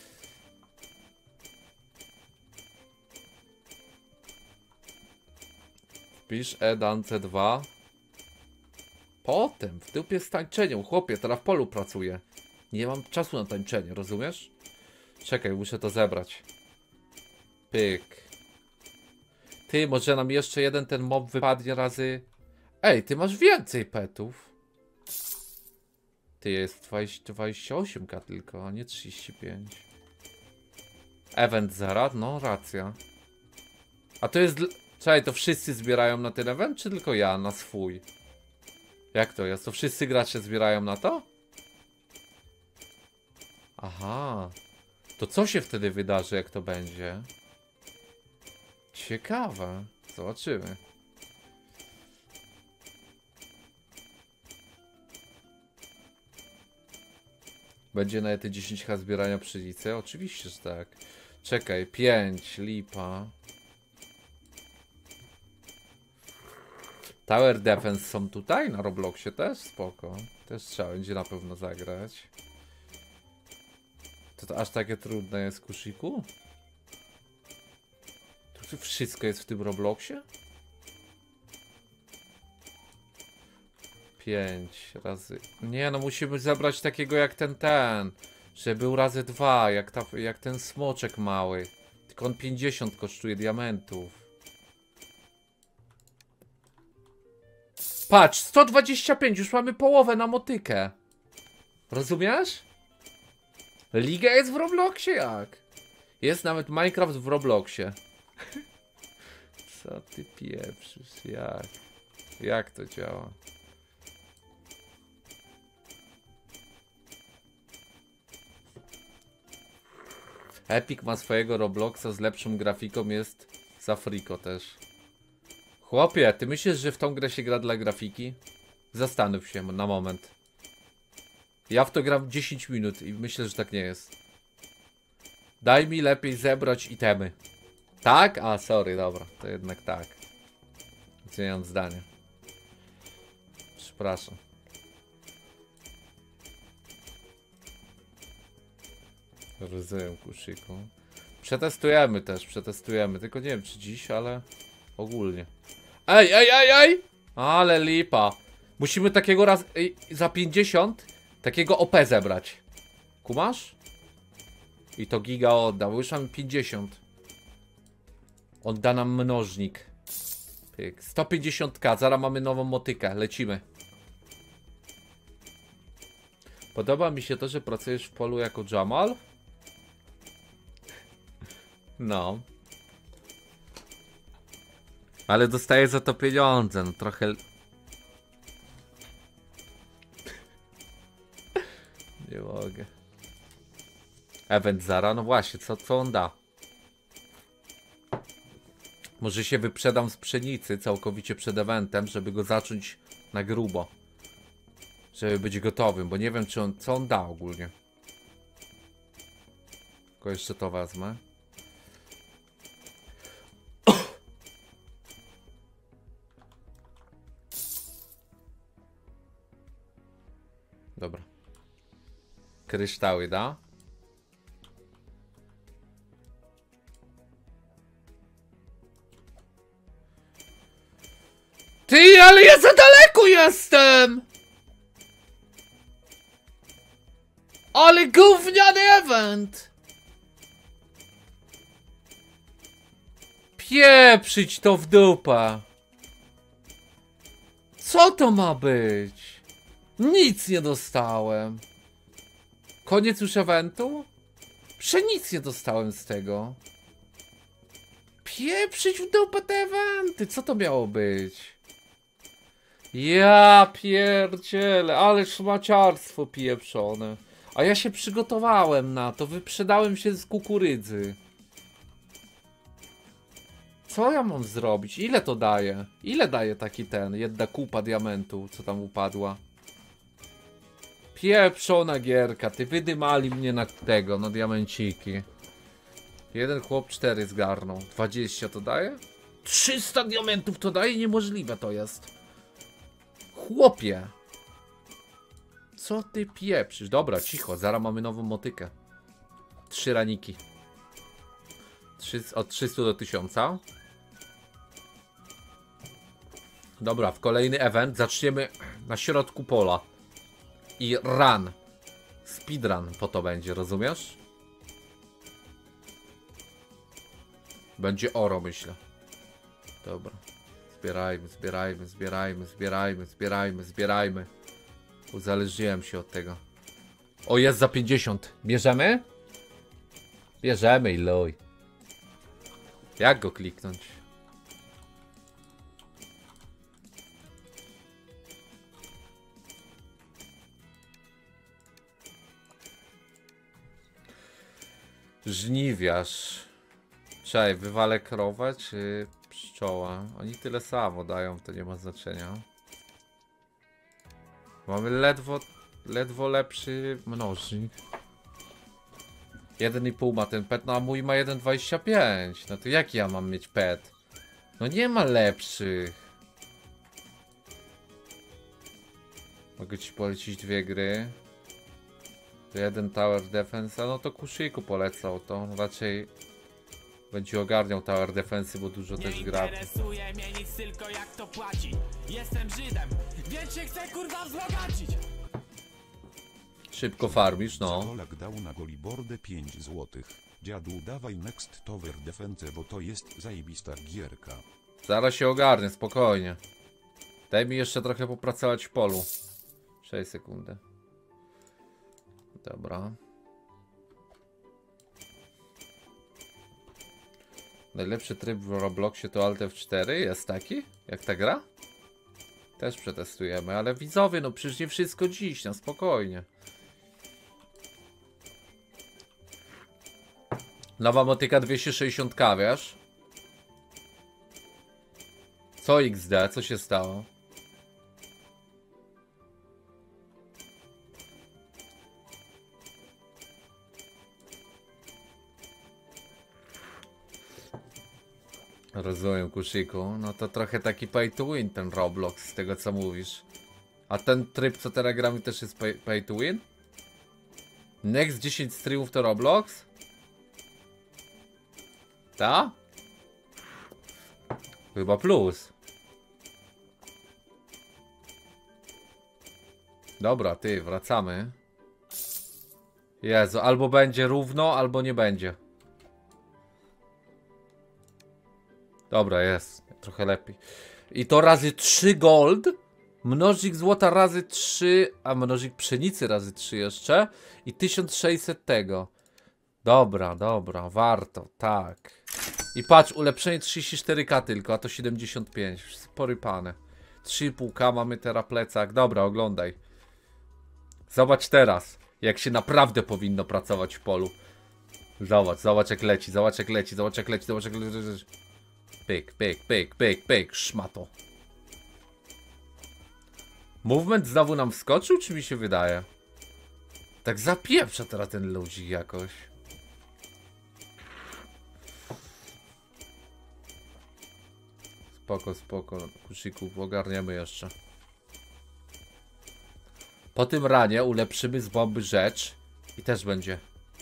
A: Wpisz Edan C dwa. Potem w dupie z tańczeniem. Chłopie, teraz w polu pracuję. Nie mam czasu na tańczenie, rozumiesz? Czekaj, muszę to zebrać. Pyk. Ty, może nam jeszcze jeden ten mob wypadnie razy... Ej, ty masz więcej petów. Ty, jest dwadzieścia osiem ka tylko, a nie trzydzieści pięć. Event zero, no racja. A to jest... Czekaj, to wszyscy zbierają na ten event, czy tylko ja na swój? Jak to jest? To wszyscy gracze zbierają na to? Aha. To co się wtedy wydarzy, jak to będzie? Ciekawe. Zobaczymy. Będzie na te dziesięć ka zbierania pszenicy? Oczywiście, że tak. Czekaj, pięć, lipa. Tower Defense są tutaj na Robloxie też? Spoko. Też trzeba będzie na pewno zagrać. To, to aż takie trudne jest, Kushiku? To wszystko jest w tym Robloxie? pięć razy... Nie no, musimy zebrać takiego jak ten ten. Że był razy dwa, jak, ta, jak ten smoczek mały. Tylko on pięćdziesiąt kosztuje diamentów. Patrz, sto dwadzieścia pięć, już mamy połowę na motykę. Rozumiesz? Liga jest w Robloxie jak? Jest nawet Minecraft w Robloxie. Co ty pieprzysz? Jak? Jak to działa? Epic ma swojego Robloxa z lepszą grafiką, jest za friko też. Chłopie, ty myślisz, że w tą grę się gra dla grafiki? Zastanów się na moment. Ja w to gram dziesięć minut i myślę, że tak nie jest. Daj mi lepiej zebrać itemy. Tak? A, sorry, dobra. To jednak tak. Zmieniam zdanie. Przepraszam. Rozumiem, kuszyku. Przetestujemy też, przetestujemy. Tylko nie wiem, czy dziś, ale ogólnie. Ej, ej, ej, ej! Ale lipa. Musimy takiego raz... Ej, za pięćdziesiąt takiego O P zebrać. Kumasz? I to giga odda, bo już mamy pięćdziesiąt. On da nam mnożnik. Pyk. sto pięćdziesiąt k, zaraz mamy nową motykę, lecimy. Podoba mi się to, że pracujesz w polu jako Jamal. No. Ale dostaję za to pieniądze, no trochę... Nie mogę. Event Zara, no właśnie, co, co on da? Może się wyprzedam z pszenicy całkowicie przed eventem, żeby go zacząć na grubo. Żeby być gotowym, bo nie wiem, czy on, co on da ogólnie. Tylko jeszcze to wezmę. Dobra. Kryształy da? Ty, ale ja za daleko jestem! Ale gówniany event! Pieprzyć to w dupę! Co to ma być? Nic nie dostałem. Koniec już eventu? Przecież nie dostałem z tego. Pieprzyć w dupę te eventy. Co to miało być? Ja pierdzielę, ale szmaciarstwo pieprzone. A ja się przygotowałem na to, wyprzedałem się z kukurydzy. Co ja mam zrobić? Ile to daje? Ile daje taki ten, jedna kupa diamentu, co tam upadła? Pieprzona gierka, ty wydymali mnie na tego, na diamenciki. Jeden chłop cztery zgarnął. dwadzieścia to daje? trzysta diamentów to daje? Niemożliwe to jest. Chłopie. Co ty pieprzysz? Dobra, cicho, zaraz mamy nową motykę. Trzy raniki. Trzy, od trzystu do tysiąca. Dobra, w kolejny event zaczniemy na środku pola. I run. Speedrun po to będzie, rozumiesz? Będzie oro, myślę. Dobra. Zbierajmy, zbierajmy, zbierajmy, zbierajmy, zbierajmy, zbierajmy. Uzależniłem się od tego. O, jest za pięćdziesiąt. Bierzemy? Bierzemy i luj. Jak go kliknąć? Żniwiarz. Czekaj, wywalę krowę czy pszczoła? Oni tyle samo dają, to nie ma znaczenia. Mamy ledwo, ledwo lepszy mnożnik. jeden i pół ma ten pet, no a mój ma jeden przecinek dwadzieścia pięć. No to jaki ja mam mieć pet? No nie ma lepszych. Mogę ci polecić dwie gry. To jeden Tower Defense, no to Kushiku polecał, to raczej będzie ogarniał Tower Defense, bo dużo też gra.
B: Nie interesuje mnie nic, tylko jak to płaci. Jestem Żydem, więc się chcę kurwa wzbogacić.
A: Szybko farmisz, no.
D: Kolak dał na Golibordę pięć złotych. Dziadu, dawaj Next Tower Defense, bo to jest zajebista gierka.
A: Zaraz się ogarnę, spokojnie. Daj mi jeszcze trochę popracować w polu. sześć sekundy. Dobra. Najlepszy tryb w Robloxie to Alt F cztery? Jest taki? Jak ta gra? Też przetestujemy, ale widzowie, no przecież nie wszystko dziś, no spokojnie. Nowa motyka dwieście sześćdziesiąt K, wiesz? Co X D? Co się stało? Rozumiem, Kuszyku. No to trochę taki pay to win ten Roblox, z tego co mówisz. A ten tryb, co teraz gramy, też jest pay, pay to win? Next dziesięć streamów to Roblox? Ta? Chyba plus. Dobra, ty, wracamy. Jezu, albo będzie równo, albo nie będzie. Dobra, jest. Trochę lepiej. I to razy trzy gold. Mnożnik złota razy trzy. A mnożnik pszenicy razy trzy jeszcze. I tysiąc sześćset tego. Dobra, dobra, warto, tak. I patrz, ulepszenie trzydzieści cztery K tylko, a to siedemdziesiąt pięć. Porypane. trzy i pół K mamy teraz plecak. Dobra, oglądaj. Zobacz teraz, jak się naprawdę powinno pracować w polu. Zobacz, zobacz jak leci, zobacz jak leci, zobacz jak leci, zobacz jak leci. Pyk, pyk, pyk, pyk, pyk, szmato. Movement znowu nam wskoczył, czy mi się wydaje? Tak zapieprza teraz ten ludzik jakoś. Spoko, spoko, Kuszyku, ogarniemy jeszcze. Po tym ranie ulepszymy z bomby rzecz i też będzie.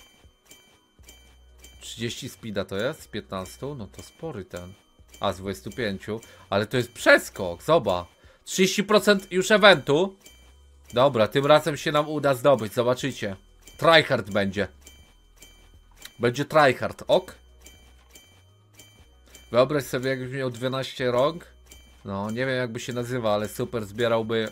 A: trzydzieści speeda to jest? Z piętnastu? No to spory ten. A z dwudziestu pięciu. Ale to jest przeskok, zobacz. trzydzieści procent już eventu. Dobra, tym razem się nam uda zdobyć, zobaczycie. Tryhard będzie. Będzie tryhard, ok? Wyobraź sobie, jakbyś miał dwanaście rąk. No, nie wiem jakby się nazywa, ale super zbierałby...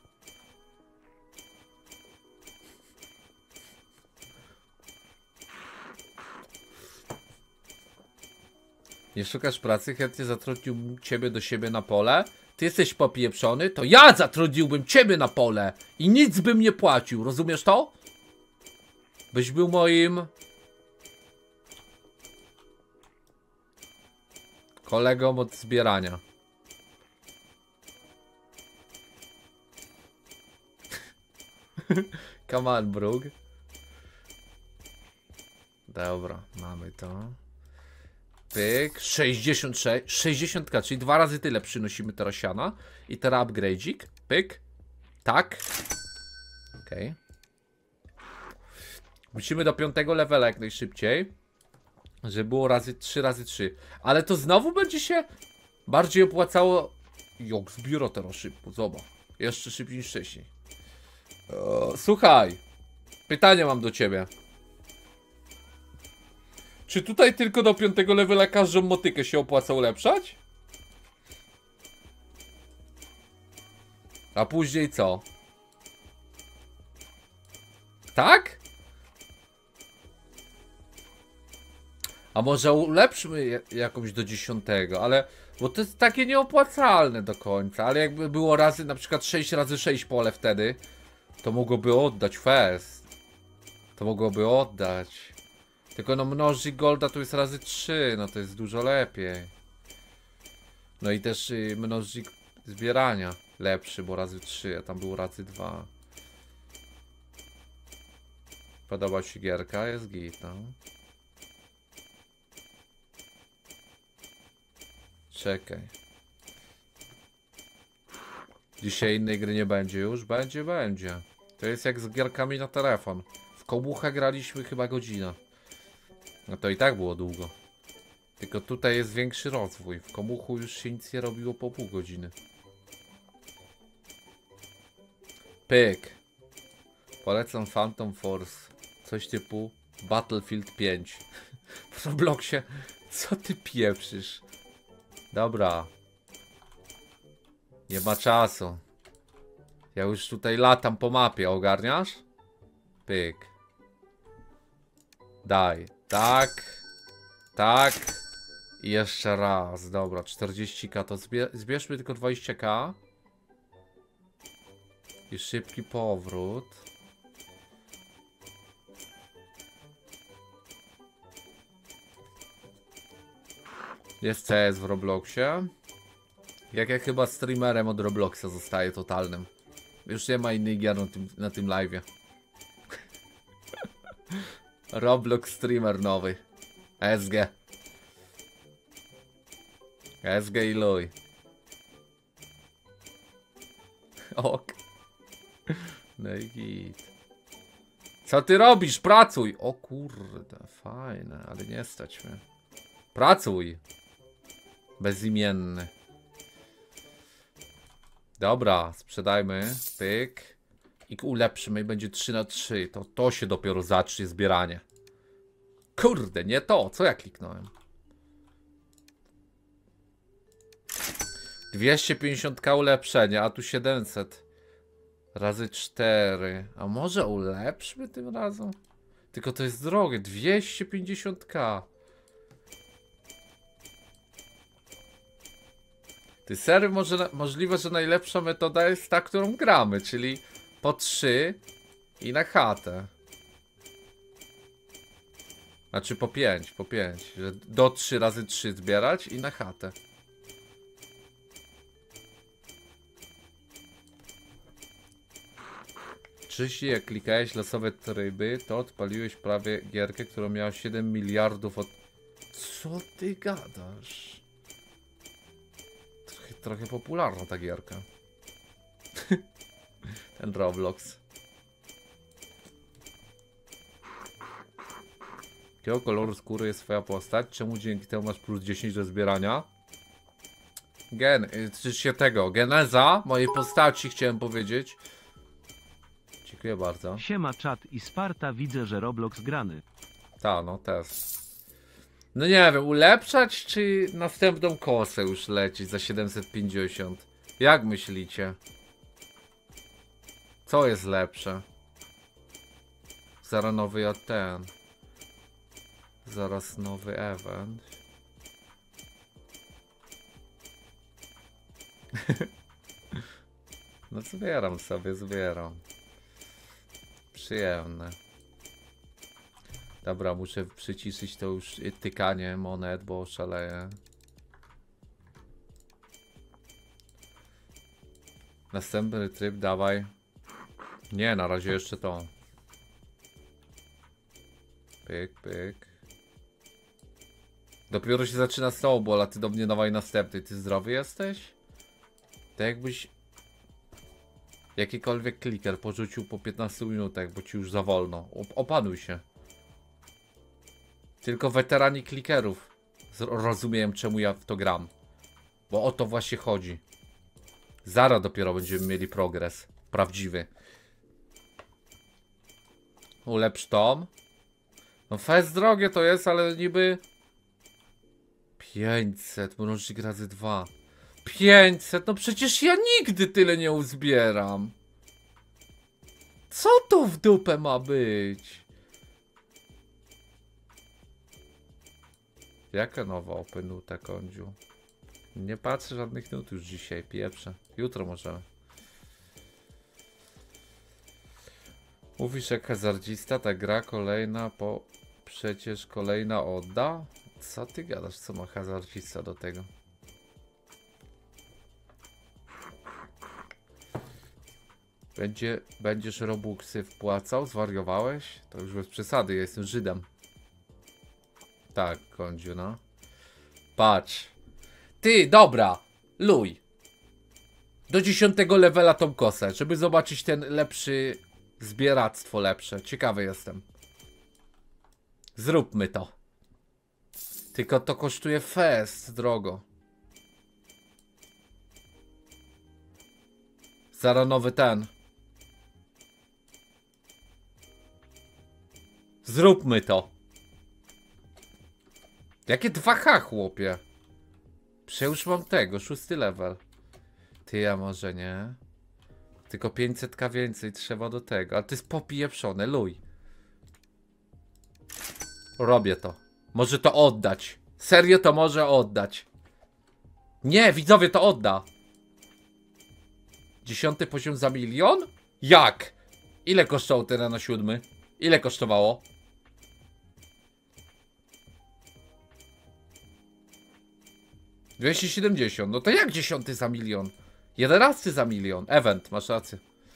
A: Nie szukasz pracy? Chętnie zatrudniłbym ciebie do siebie na pole. Ty jesteś popieprzony? To ja zatrudniłbym ciebie na pole i nic bym nie płacił, rozumiesz to? Byś był moim... kolegą od zbierania. Come on, Brug. Dobra, mamy to. Pyk, sześćdziesiąt sześć, sześćdziesiąt K, czyli dwa razy tyle przynosimy teraz siana. I teraz upgrade'ik, pyk. Tak. Okej. Okay. Musimy do piątego levela jak najszybciej. Żeby było razy trzy razy trzy. Ale to znowu będzie się bardziej opłacało. Jak zbiuro teraz szybko, zobacz. Jeszcze szybciej niż wcześniej. O, słuchaj. Pytanie mam do ciebie. Czy tutaj tylko do piątego levela każdą motykę się opłaca ulepszać? A później co? Tak? A może ulepszmy jakąś do dziesiątego, ale... Bo to jest takie nieopłacalne do końca, ale jakby było razy, na przykład sześć razy sześć pole wtedy, to mogłoby oddać fest. To mogłoby oddać. Tylko no mnożnik golda tu jest razy trzy, no to jest dużo lepiej. No i też y, mnożnik zbierania lepszy, bo razy trzy, a tam był razy dwa. Podoba się gierka, jest git, no. Czekaj. Dzisiaj innej gry nie będzie już? Będzie, będzie. To jest jak z gierkami na telefon. W komucha graliśmy chyba godzinę. No to i tak było długo. Tylko tutaj jest większy rozwój. W komuchu już się nic nie robiło po pół godziny. Pyk. Polecam Phantom Force. Coś typu Battlefield pięć. W Robloxie. Co ty pieprzysz? Dobra. Nie ma czasu. Ja już tutaj latam po mapie, ogarniasz? Pyk. Daj. Tak. Tak. I jeszcze raz. Dobra, czterdzieści K to zbie zbierzmy tylko dwadzieścia K. I szybki powrót. Jest C S w Robloxie. Jak ja chyba streamerem od Robloxa zostaję totalnym. Już nie ma innej gier na tym, na tym live'ie. Roblox streamer nowy. S G. S G i luj. Ok. No i git. Co ty robisz? Pracuj! O kurde, fajne, ale nie stać mnie. Pracuj! Bezimienny. Dobra, sprzedajmy. Pyk. I ulepszymy, będzie trzy na trzy. To, to się dopiero zacznie zbieranie. Kurde, nie to. Co ja kliknąłem? dwieście pięćdziesiąt ka ulepszenia, a tu siedemset. Razy cztery. A może ulepszmy tym razem? Tylko to jest drogie. dwieście pięćdziesiąt ka. Ty serio, może, możliwe, że najlepsza metoda jest ta, którą gramy, czyli po trzy i na chatę. Znaczy po pięć, po pięć. Że do trzy razy trzy zbierać i na chatę. Czyś jak klikałeś losowe tryby, to odpaliłeś prawie gierkę, która miała siedem miliardów od... Co ty gadasz? Trochę, trochę popularna ta gierka. Ten Roblox. Jakiego koloru skóry jest twoja postać? Czemu dzięki temu masz plus dziesięć do zbierania? Gen, czy się tego, geneza mojej postaci chciałem powiedzieć. Dziękuję bardzo.
E: Siema czat i Sparta, widzę, że Roblox grany.
A: Ta, no też. No nie wiem, ulepszać czy następną kosę już lecieć za siedemset pięćdziesiąt? Jak myślicie? Co jest lepsze? Zaraz nowy ja ten. Zaraz nowy event. No zbieram sobie, zbieram. Przyjemne. Dobra, muszę przyciszyć to już tykanie monet, bo szaleję. Następny tryb, dawaj. Nie, na razie jeszcze to. Pyk, pyk. Dopiero się zaczyna snowball, a ty do mnie dawaj następny. Ty zdrowy jesteś? Tak jakbyś jakikolwiek kliker porzucił po piętnastu minutach, bo ci już za wolno. Opanuj się. Tylko weterani klikerów rozumieją, czemu ja w to gram. Bo o to właśnie chodzi. Zaraz dopiero będziemy mieli progres. Prawdziwy. Ulepsz tom. No fest drogie to jest, ale niby... pięćset, mnożnik razy dwa. pięćset, no przecież ja nigdy tyle nie uzbieram. Co to w dupę ma być? Jaka nowa openuta, kądziu? Nie patrzę żadnych nut już dzisiaj, pieprzę. Jutro możemy. Mówisz jak hazardzista, ta gra kolejna, po... Przecież kolejna odda? Co ty gadasz, co ma hazardzista do tego? Będzie, będziesz robuxy wpłacał? Zwariowałeś? To już bez przesady, ja jestem Żydem. Tak, kądziu, no. Patrz. Ty, dobra. Luj. Do dziesiątego levela tą kosę, żeby zobaczyć ten lepszy... Zbieractwo lepsze. Ciekawy jestem. Zróbmy to. Tylko to kosztuje fest, drogo. Zaraz nowy ten. Zróbmy to. Jakie dwa H, chłopie? Przecież mam tego, szósty level. Ty, ja może nie. Tylko pięćset ka więcej trzeba do tego. A to jest popieprzone, luj. Robię to. Może to oddać. Serio to może oddać. Nie, widzowie, to odda. Dziesiąty poziom za milion? Jak? Ile kosztował ten na siódmy? Ile kosztowało? dwieście siedemdziesiąt. No to jak dziesiąty za milion? jedenasty za milion. Event, masz rację.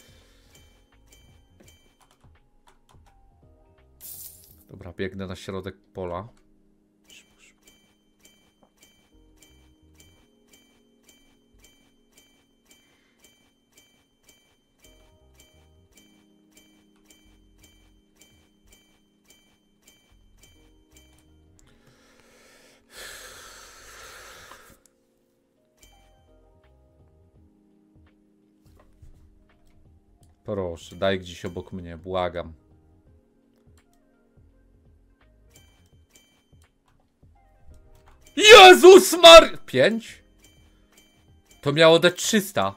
A: Dobra, biegnę na środek pola. Proszę, daj gdzieś obok mnie, błagam. Jezus Mar... Pięć? To miało dać trzysta.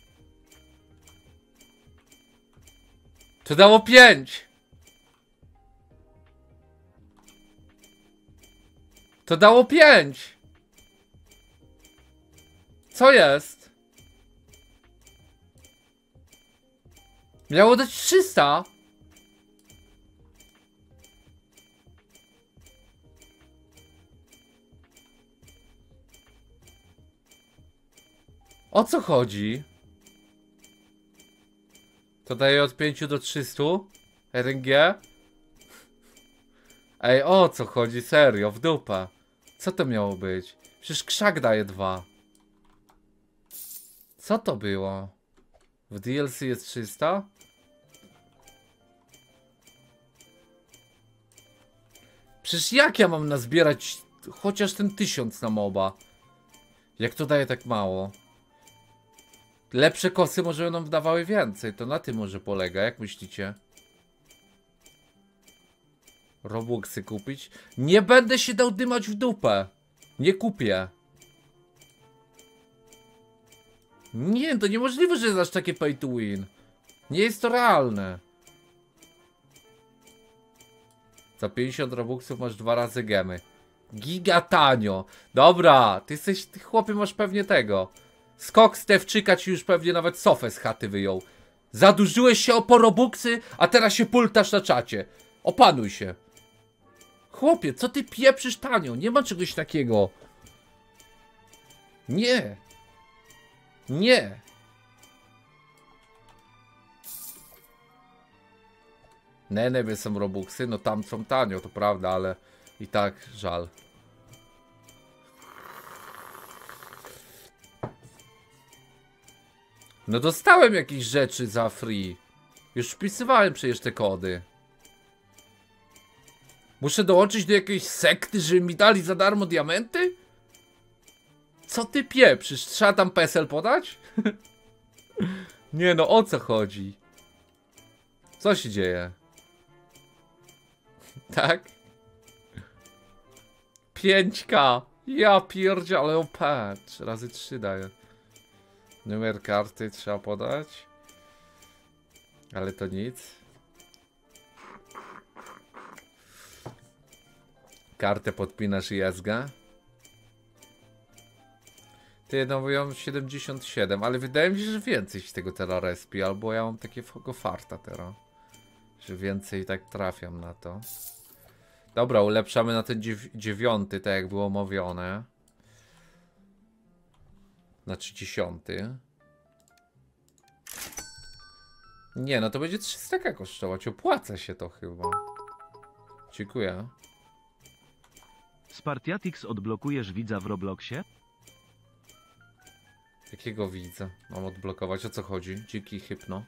A: To dało pięć. To dało pięć. Co jest? Miało dać trzysta. O co chodzi? To daje od pięciu do trzystu? R N G? Ej, o co chodzi? Serio, w dupę. Co to miało być? Przecież krzak daje dwa. Co to było? W D L C jest trzysta? Przecież jak ja mam nazbierać chociaż ten tysiąc na moba? Jak to daje tak mało? Lepsze kosy może będą dawały więcej. To na tym może polega. Jak myślicie? Robuxy kupić? Nie będę się dał dymać w dupę. Nie kupię. Nie, to niemożliwe, że jest aż takie pay to win. Nie jest to realne. Za pięćdziesiąt robuxów masz dwa razy gemy. Giga tanio. Dobra, ty jesteś, ty chłopie masz pewnie tego. Skok Stewczyka ci już pewnie nawet sofę z chaty wyjął. Zadłużyłeś się o po robuxy, a teraz się pultasz na czacie. Opanuj się. Chłopie, co ty pieprzysz tanio? Nie ma czegoś takiego. Nie. Nie. Neneby są robuxy, no tam są tanio, to prawda, ale i tak żal. No dostałem jakieś rzeczy za free. Już wpisywałem przecież te kody. Muszę dołączyć do jakiejś sekty, żeby mi dali za darmo diamenty? Co ty pieprzysz? Trzeba tam P E S E L podać? Nie no, o co chodzi? Co się dzieje? Tak? pięć K. Ja pierdzie, ale o patch. Razy trzy daje. Numer karty trzeba podać. Ale to nic. Kartę podpinasz i jazga. Ty jedną wyjąłem siedemdziesiąt siedem, ale wydaje mi się, że więcej się tego teraz respi, albo ja mam takiego farta teraz, że więcej tak trafiam na to. Dobra, ulepszamy na ten dziew dziewiąty, tak jak było mówione. Na trzydziesty. Nie, no to będzie trzysta K kosztować, opłaca się to chyba. Dziękuję.
E: Spartiatix odblokujesz widza w Robloxie?
A: Jakiego widza mam odblokować? O co chodzi? Dziki hypno.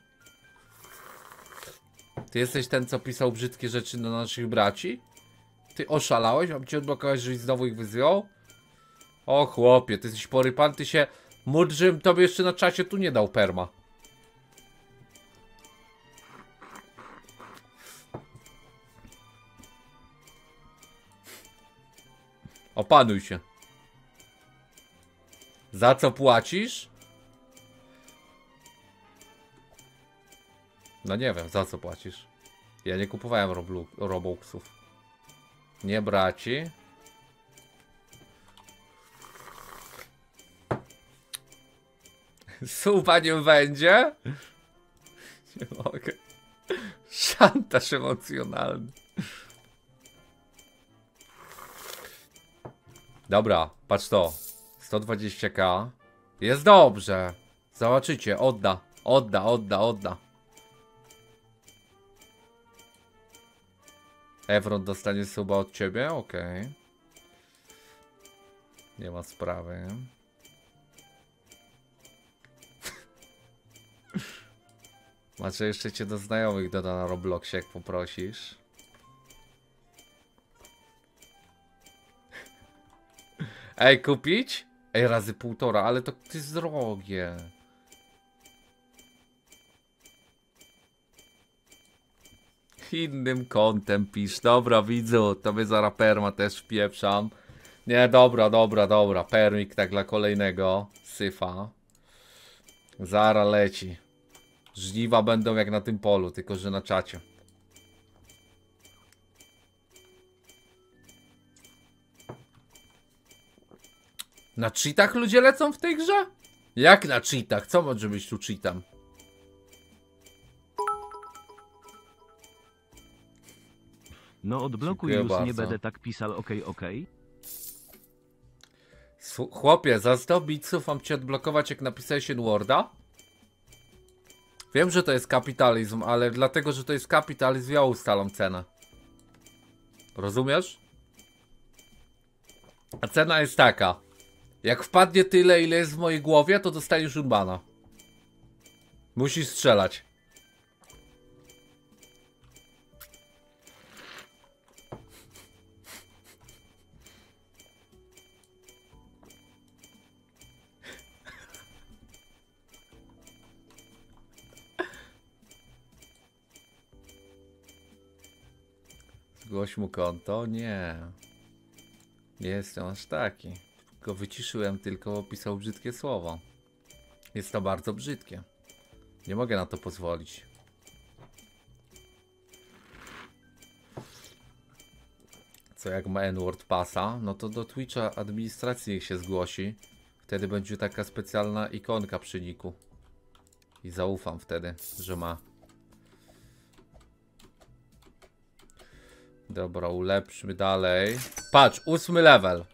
A: Ty jesteś ten, co pisał brzydkie rzeczy do naszych braci? Ty oszalałeś? Mam cię odblokować, żebyś znowu ich wyzjął? O chłopie, ty jesteś porypan, ty się módl, żebym tobie jeszcze na czacie tu nie dał perma. Opanuj się. Za co płacisz? No nie wiem, za co płacisz. Ja nie kupowałem roblu, robuxów. Nie braci. Supa nie będzie? Nie mogę. Szantaż emocjonalny. Dobra, patrz to. sto dwadzieścia K. Jest dobrze. Zobaczycie, odda. Odda, odda, odda. Evron dostanie suba od ciebie? Okej. Okay. Nie ma sprawy. Macie jeszcze cię do znajomych doda na Robloxie, jak poprosisz. Ej, kupić? Ej, razy półtora, ale to jest drogie. innym kątem pisz. Dobra, widzu, to my za perma też wpieprzam. Nie, dobra, dobra, dobra. Permik tak dla kolejnego. Syfa. Zara leci. Żniwa będą jak na tym polu, tylko że na czacie. Na cheatach ludzie lecą w tej grze? Jak na cheatach? Co może być tu cheatem?
E: No odblokuj
A: Dziękuję
E: już, nie
A: bardzo.
E: będę tak pisał, okej, okej.
A: Słu- Chłopie, za sto bitsów mam cię odblokować, jak napisałeś N-Worda? Wiem, że to jest kapitalizm, ale dlatego, że to jest kapitalizm, ja ustalam cenę. Rozumiesz? A cena jest taka. Jak wpadnie tyle, ile jest w mojej głowie, to dostaniesz unbana. Musisz strzelać. Zgłoś mu konto? Nie. Nie jestem aż taki. Go wyciszyłem tylko, bo pisał brzydkie słowo. Jest to bardzo brzydkie. Nie mogę na to pozwolić. Co jak ma N-word pasa? No to do Twitcha administracji niech się zgłosi. Wtedy będzie taka specjalna ikonka przy niku. I zaufam wtedy, że ma. Dobra, ulepszmy dalej. Patrz, ósmy level.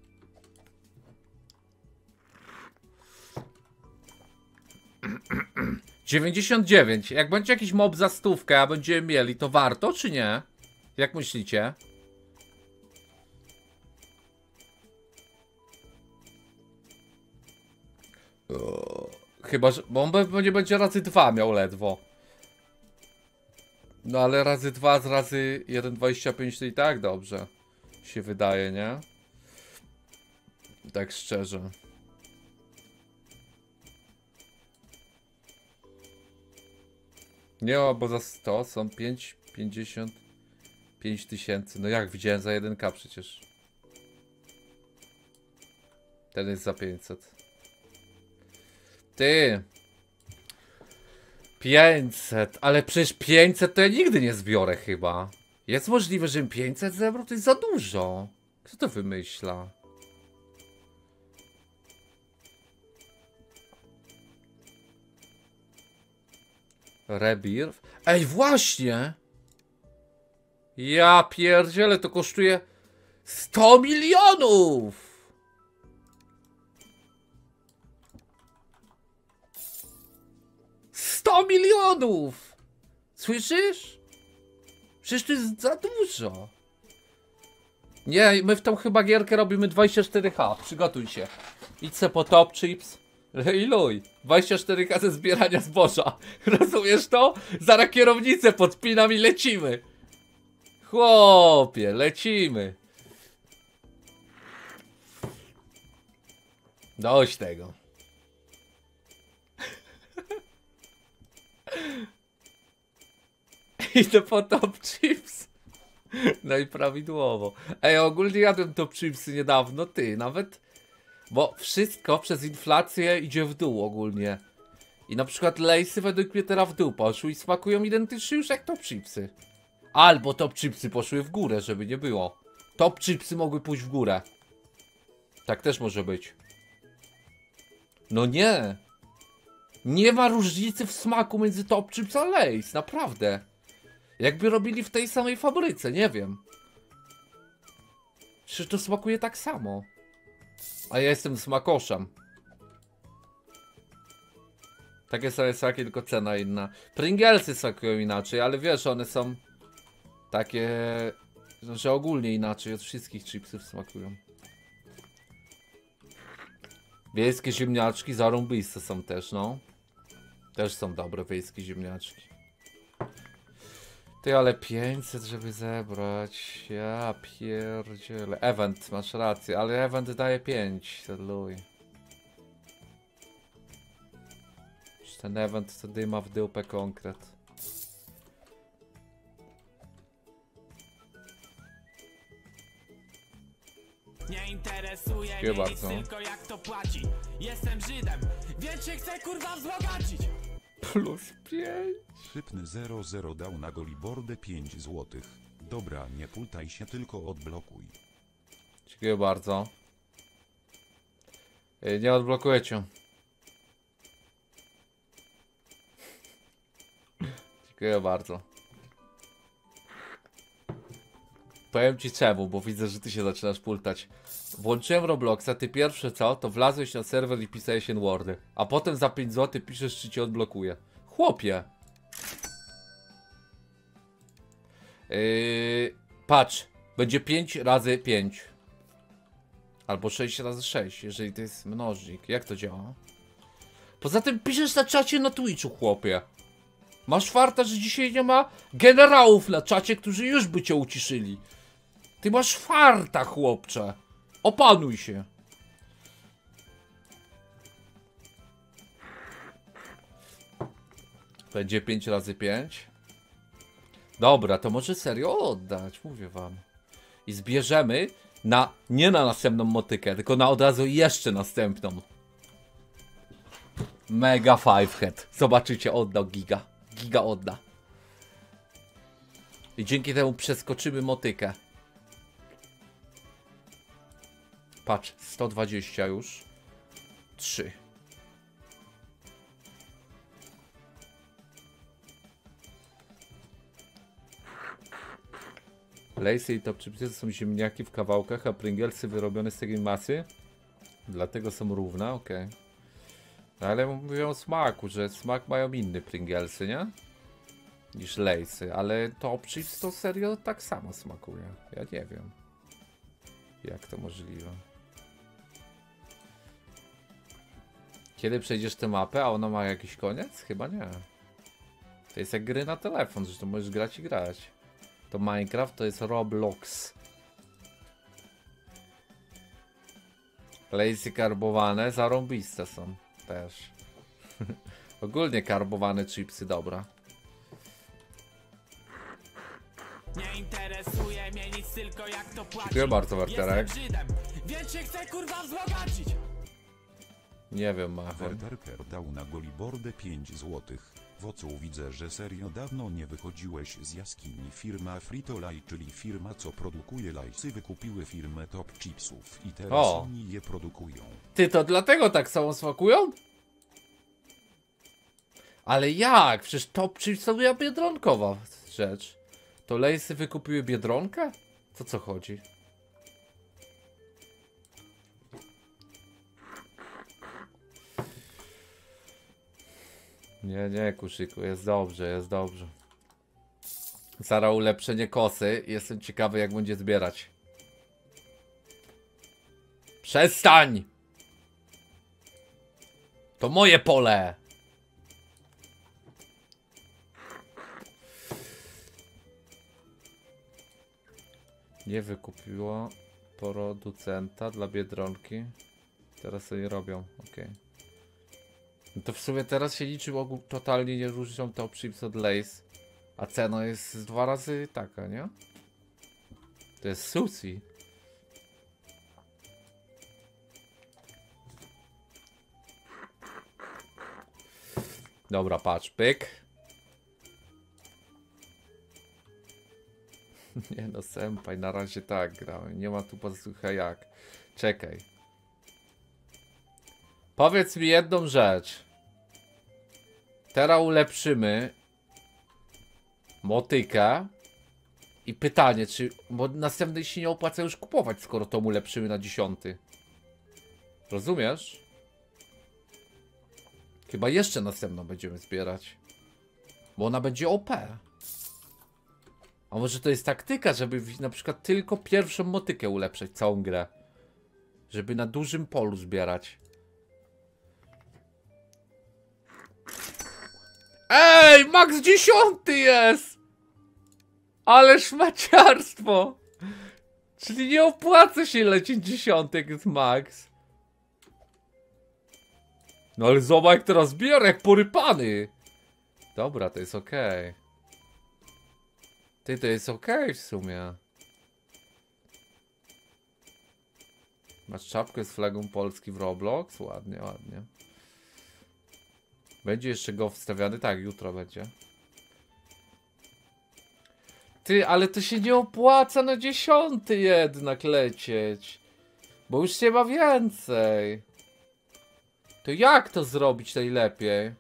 A: dziewięćdziesiąt dziewięć. Jak będzie jakiś mob za stówkę, a będziemy mieli, to warto czy nie? Jak myślicie? O, chyba, że... Bo on nie będzie razy dwa miał ledwo. No ale razy dwa z razy jeden przecinek dwadzieścia pięć to i tak dobrze się wydaje, nie? Tak szczerze. Nie, bo za sto są pięć, pięćdziesiąt pięć tysięcy. No jak widziałem za jeden ka przecież. Ten jest za pięćset. Ty. pięćset, ale przecież pięćset to ja nigdy nie zbiorę chyba. Jest możliwe, żebym pięćset zebrał? To jest za dużo. Kto to wymyśla? Rebirth? Ej, właśnie! Ja pierdzielę, to kosztuje sto milionów! sto milionów! Słyszysz? Przecież to jest za dużo. Nie, my w tą chyba gierkę robimy dwadzieścia cztery H. Przygotuj się. Idź se po Top Chips. I luj. dwadzieścia cztery K ze zbierania zboża. Rozumiesz to? Zaraz kierownicę podpinam i lecimy. Chłopie, lecimy. Dość tego. Idę po Top Chips. No i prawidłowo. Ej, ogólnie jadłem Top Chipsy niedawno, ty, nawet... Bo wszystko przez inflację idzie w dół ogólnie. I na przykład Lejsy według mnie teraz w dół poszły i smakują identycznie już jak Top Chipsy. Albo Top Chipsy poszły w górę, żeby nie było. Top Chipsy mogły pójść w górę. Tak też może być. No nie. Nie ma różnicy w smaku między Top Chips a Lays, naprawdę. Jakby robili w tej samej fabryce, nie wiem. Przecież to smakuje tak samo. A ja jestem smakoszem. Takie same smaki, tylko cena inna. Pringlesy smakują inaczej, ale wiesz, one są takie, że ogólnie inaczej od wszystkich chipsów smakują. Wiejskie ziemniaczki zarąbiste są też, no. Też są dobre wiejskie ziemniaczki. Ty, ale pięćset, żeby zebrać. Ja pierdzielę. Event, masz rację, ale event daje pięć. Luj. Ten event to dyma w dupę konkret.
B: Nie interesuje
A: Dziękuję
B: mnie nic,
A: bardzo.
B: tylko jak to płaci. Jestem Żydem, więc się chcę kurwa wzbogacić.
A: Plus pięć.
D: Szybny zero zero dał na Golibordę pięć złotych. Dobra, nie pultaj się, tylko odblokuj.
A: Dziękuję bardzo. Yy, Nie odblokuję cię. Dziękuję bardzo. Powiem ci czemu, bo widzę, że ty się zaczynasz pultać. Włączyłem Robloxa, ty pierwsze co, to wlazłeś na serwer i pisałeś N-wordy. A potem za pięć złotych piszesz, czy cię odblokuje. Chłopie! Yy, patrz, będzie pięć razy pięć. Albo sześć razy sześć, jeżeli to jest mnożnik. Jak to działa? Poza tym piszesz na czacie na Twitchu, chłopie. Masz farta, że dzisiaj nie ma generałów na czacie, którzy już by cię uciszyli. Ty masz farta, chłopcze. Opanuj się. Będzie pięć razy pięć. Dobra, to może serio oddać, mówię wam. I zbierzemy na, nie na następną motykę, tylko na od razu jeszcze następną. Mega five head. Zobaczycie, oddał giga. Giga odda. I dzięki temu przeskoczymy motykę. Patrz, sto dwadzieścia już. trzy. Lejsy i top chipsy to są ziemniaki w kawałkach, a Pringlesy wyrobione z tej masy. Dlatego są równe, okej. Okay. No ale mówią o smaku, że smak mają inny Pringlesy, nie? Niż Lejsy, ale top chips to serio tak samo smakuje. Ja nie wiem. Jak to możliwe? Kiedy przejdziesz tę mapę, a ona ma jakiś koniec? Chyba nie. To jest jak gry na telefon, że to możesz grać i grać. To Minecraft to jest Roblox. Lejsy karbowane, zarąbiste są też. Ogólnie karbowane chipsy, dobra.
B: Nie interesuje mnie nic, tylko jak to płaci.
A: Dziękuję bardzo, Werterek.
B: Jestem Żydem, więc się chcę kurwa wzbogacić.
A: Nie wiem, Machon.
D: Werderker dał na Golibordę pięć złotych. Wocu, widzę, że serio dawno nie wychodziłeś z jaskini. Firma Fritolaj, czyli firma co produkuje lajsy, wykupiły firmę Top Chipsów i teraz
A: O.
D: oni je produkują.
A: Ty, to dlatego tak samo smakują? Ale jak? Przecież Top Chips to była biedronkowa rzecz. To Lejsy wykupiły Biedronkę? To co chodzi? Nie, nie, Kuszyku, jest dobrze, jest dobrze. Zaraz ulepszenie kosy. Jestem ciekawy, jak będzie zbierać. Przestań! To moje pole! Nie wykupiło producenta dla Biedronki. Teraz sobie robią, ok. No to w sumie teraz się liczy, bo totalnie nie różnią Top Chips od Lay's. A cena jest dwa razy taka, nie? To jest sushi. Dobra, patrz, pyk. Nie no, senpai, na razie tak grałem. Nie ma tu posłucha jak. Czekaj. Powiedz mi jedną rzecz. Teraz ulepszymy motykę. I pytanie, czy... Bo następnej się nie opłaca już kupować, skoro to ulepszymy na dziesiąty. Rozumiesz? Chyba jeszcze następną będziemy zbierać. Bo ona będzie O P. A może to jest taktyka, żeby na przykład tylko pierwszą motykę ulepszać całą grę. Żeby na dużym polu zbierać. Ej, max dziesiąty jest! Ale szmaciarstwo! Czyli nie opłaca się lecieć dziesiątek jest max. No ale zobacz jak teraz zbiera, jak porypany. Dobra, to jest okej. Okay. Ty, to jest okej okay w sumie. Masz czapkę z flagą Polski w Roblox? Ładnie, ładnie. Będzie jeszcze go wstawiany? Tak, jutro będzie. Ty, ale to się nie opłaca na dziesiąty jednak lecieć. Bo już nie ma więcej. To jak to zrobić najlepiej?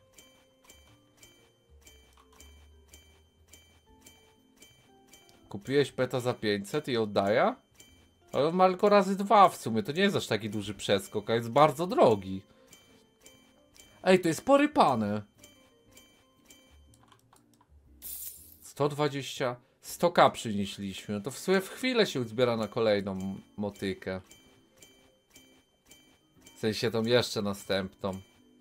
A: Kupiłeś peta za pięćset i oddaję? Ale on ma tylko razy dwa w sumie. To nie jest aż taki duży przeskok, a jest bardzo drogi. Ej, to jest porypane. sto dwadzieścia... sto ka przynieśliśmy. No to w sumie w chwilę się uzbiera na kolejną motykę. W sensie tą jeszcze następną.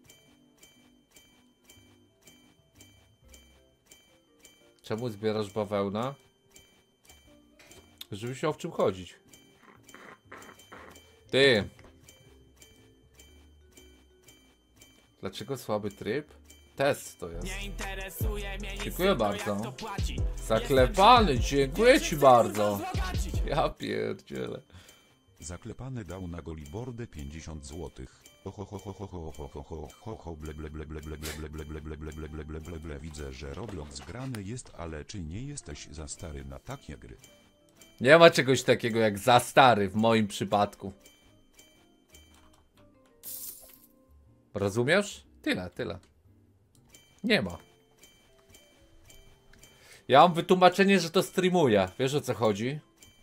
A: Czemu zbierasz bawełnę? Żebyś miał w czym chodzić. Ty. Dlaczego słaby tryb? Test to jest.
B: Nie interesuje mnie nic,
A: Dziękuję
B: tylko
A: bardzo.
B: jak to płaci.
A: Zaklepany, dziękuję ci
B: Chcę,
A: bardzo.
B: kurwa, wzbogacić.
A: Ja pierdzielę.
D: Zaklepany dał na Golibordę pięćdziesiąt złotych. Oho ho ho ho ho ho ho ho ho ho ble ble ble ble ble ble ble ble ble ble ble ble ble ble ble. Widzę, że Roblox grany jest, ale czy nie jesteś za stary na takie gry?
A: Nie ma czegoś takiego jak za stary w moim przypadku. Rozumiesz? Tyle, tyle. Nie ma. Ja mam wytłumaczenie, że to streamuję. Wiesz o co chodzi?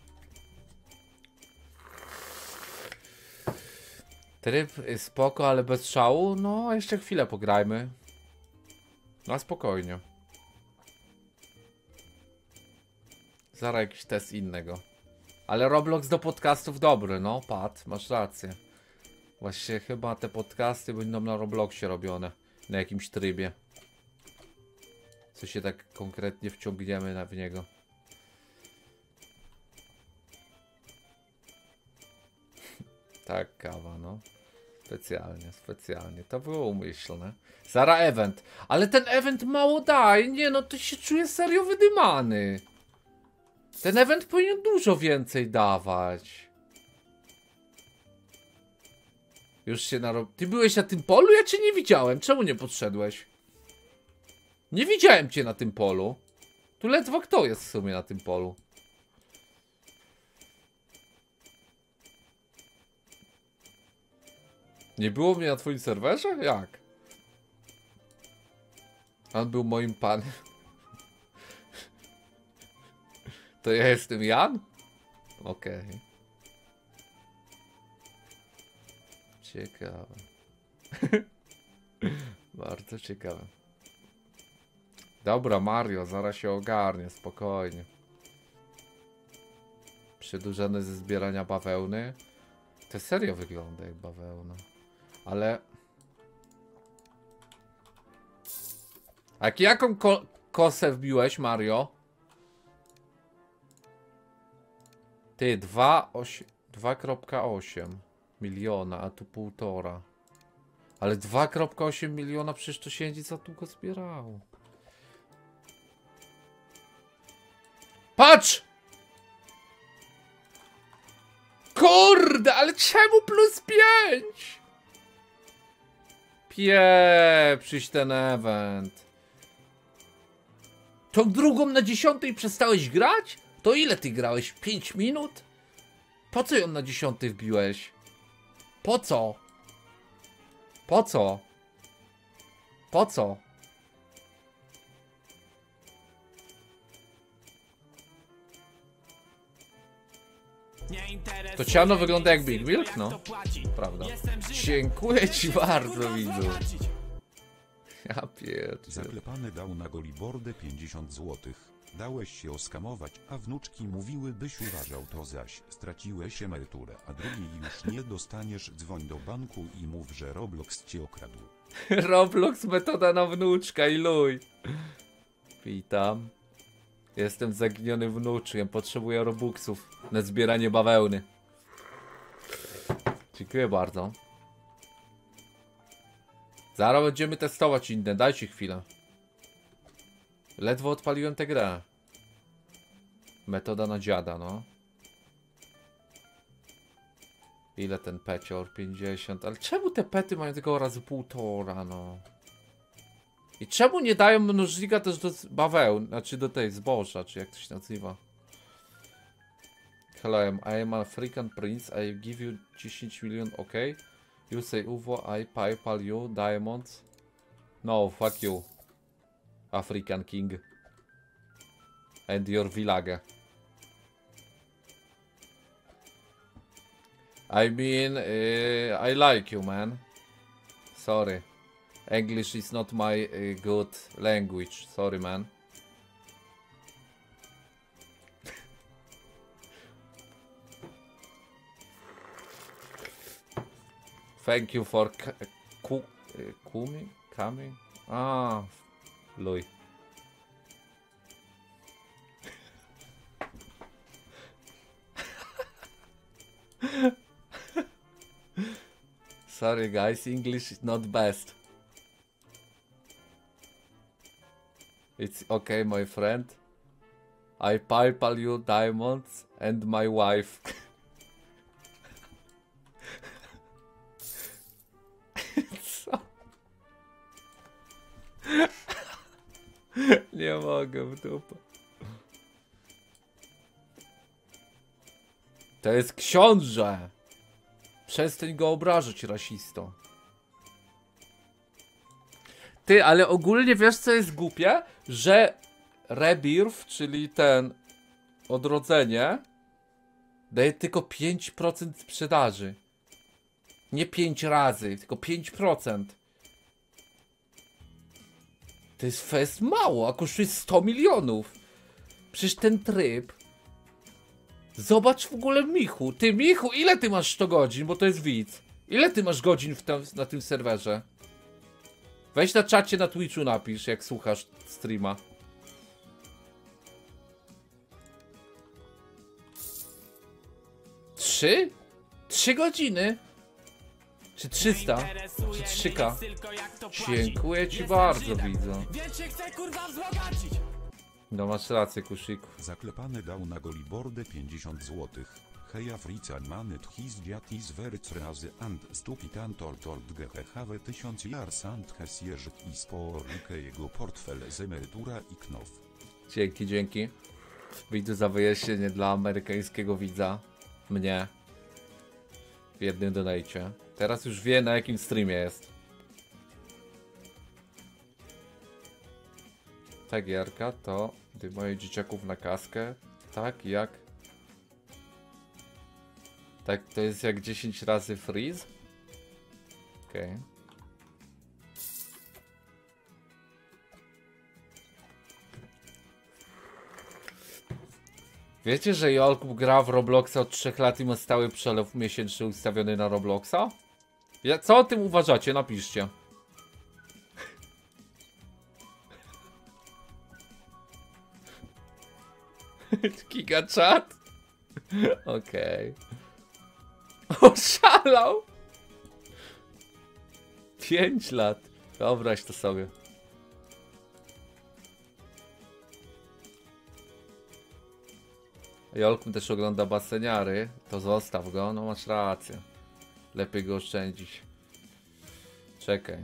A: Tryb spoko, ale bez szału? No, jeszcze chwilę pograjmy. No, spokojnie. Zaraz jakiś test innego. Ale Roblox do podcastów dobry, no, Pat, masz rację. Właśnie chyba te podcasty będą na Robloxie robione. Na jakimś trybie. Co się tak konkretnie wciągniemy na w niego. Tak, kawa, no. Specjalnie, specjalnie. To było umyślne. Zara event. Ale ten event mało daje. Nie no, to się czuję serio wydymany. Ten event powinien dużo więcej dawać. Już się narob... Ty byłeś na tym polu? Ja cię nie widziałem. Czemu nie podszedłeś? Nie widziałem cię na tym polu. Tu ledwo kto jest w sumie na tym polu. Nie było mnie na twoim serwerze? Jak? On był moim panem. To ja jestem Jan? Okej. Okay. Ciekawe. Bardzo ciekawe. Dobra, Mario, zaraz się ogarnie, spokojnie. Przedłużone ze zbierania bawełny. To serio wygląda jak bawełna. Ale... A jaką ko kosę wbiłeś, Mario? Ty, dwa kropka osiem miliona, a tu półtora. Ale dwa kropka osiem miliona, przecież to się nie za długo zbierało. Patrz! Kurde, ale czemu plus pięć? Pieprzyć ten event. Tą drugą na dziesiątej przestałeś grać? To ile ty grałeś? pięć minut? Po co ją na dziesiątej wbiłeś? Po co? Po co? Po co? To ciano wygląda jak Big Milk? No, prawda. Dziękuję ci bardzo, widzu. Ja pierdzielę.
D: Zaklepany dał na Golibordę pięćdziesiąt złotych. Dałeś się oskamować, a wnuczki mówiły, byś uważał, to zaś straciłeś emeryturę, a drugiej już nie dostaniesz. Dzwoń do banku i mów, że Roblox cię okradł.
A: Roblox metoda na wnuczka i luj. Witam. Jestem zaginiony wnuczkiem, potrzebuję robuxów na zbieranie bawełny. Dziękuję bardzo. Zaraz będziemy testować inne, dajcie chwilę. Ledwo odpaliłem tę grę. Metoda na dziada, no. Ile ten pecior? pięćdziesiąt. Ale czemu te pety mają tylko razy półtora, no? I czemu nie dają mnożnika też do baweł, znaczy do tej zboża, czy jak to się nazywa? Hello, I am African Prince, I give you dziesięć milionów, ok? You say Uwo, I PayPal you, diamonds. No, fuck you. African King. And your village. I mean, uh, I like you, man. Sorry. English is not my uh, good language. Sorry, man. Thank you for ku uh, coming, coming. Ah, Louis. Sorry, guys. English is not best. It's okay, my friend. I PayPal you diamonds and my wife. Co? Nie mogę w dupę. To jest książę. Przestań go obrażać, rasisto. Ty, ale ogólnie wiesz co jest głupie? Że Rebirth, czyli ten odrodzenie, daje tylko pięć procent sprzedaży. Nie pięć razy, tylko pięć procent. To jest fest mało, a kosztuje sto milionów. Przecież ten tryb... Zobacz w ogóle Michu. Ty, Michu, ile ty masz sto godzin, bo to jest widz. Ile ty masz godzin w tam, na tym serwerze? Weź na czacie na Twitchu napisz, jak słuchasz streama. Trzy? Trzy godziny? Czy trzysta? Czy trzy ka? Dziękuję ci bardzo, widzę. No masz rację, Kusziku.
D: Zaklepany dał na Golibordę pięćdziesiąt złotych. Heja frica manyt his diatis werc razy and stupitan tortort gehehave tysiąc jars and hes jeżyk i sporike jego portfel z emerytura i know.
A: Dzięki, dzięki. Widzę za wyjaśnienie dla amerykańskiego widza. Mnie. W jednym donajcie. Teraz już wie, na jakim streamie jest. Ta gierka to gdy moje dzieciaków na kaskę. Tak jak... Tak, to jest jak dziesięć razy freeze. Okej. Okay. Wiecie, że Jolku gra w Robloxa od trzech lat i ma stały przelew miesięczny ustawiony na Robloxa? Ja, co o tym uważacie? Napiszcie. Giga chat? Okej. Okay. Oszalał! Pięć lat. Wyobraź to sobie. Jolku też ogląda baseniary. To zostaw go, no masz rację. Lepiej go oszczędzić. Czekaj.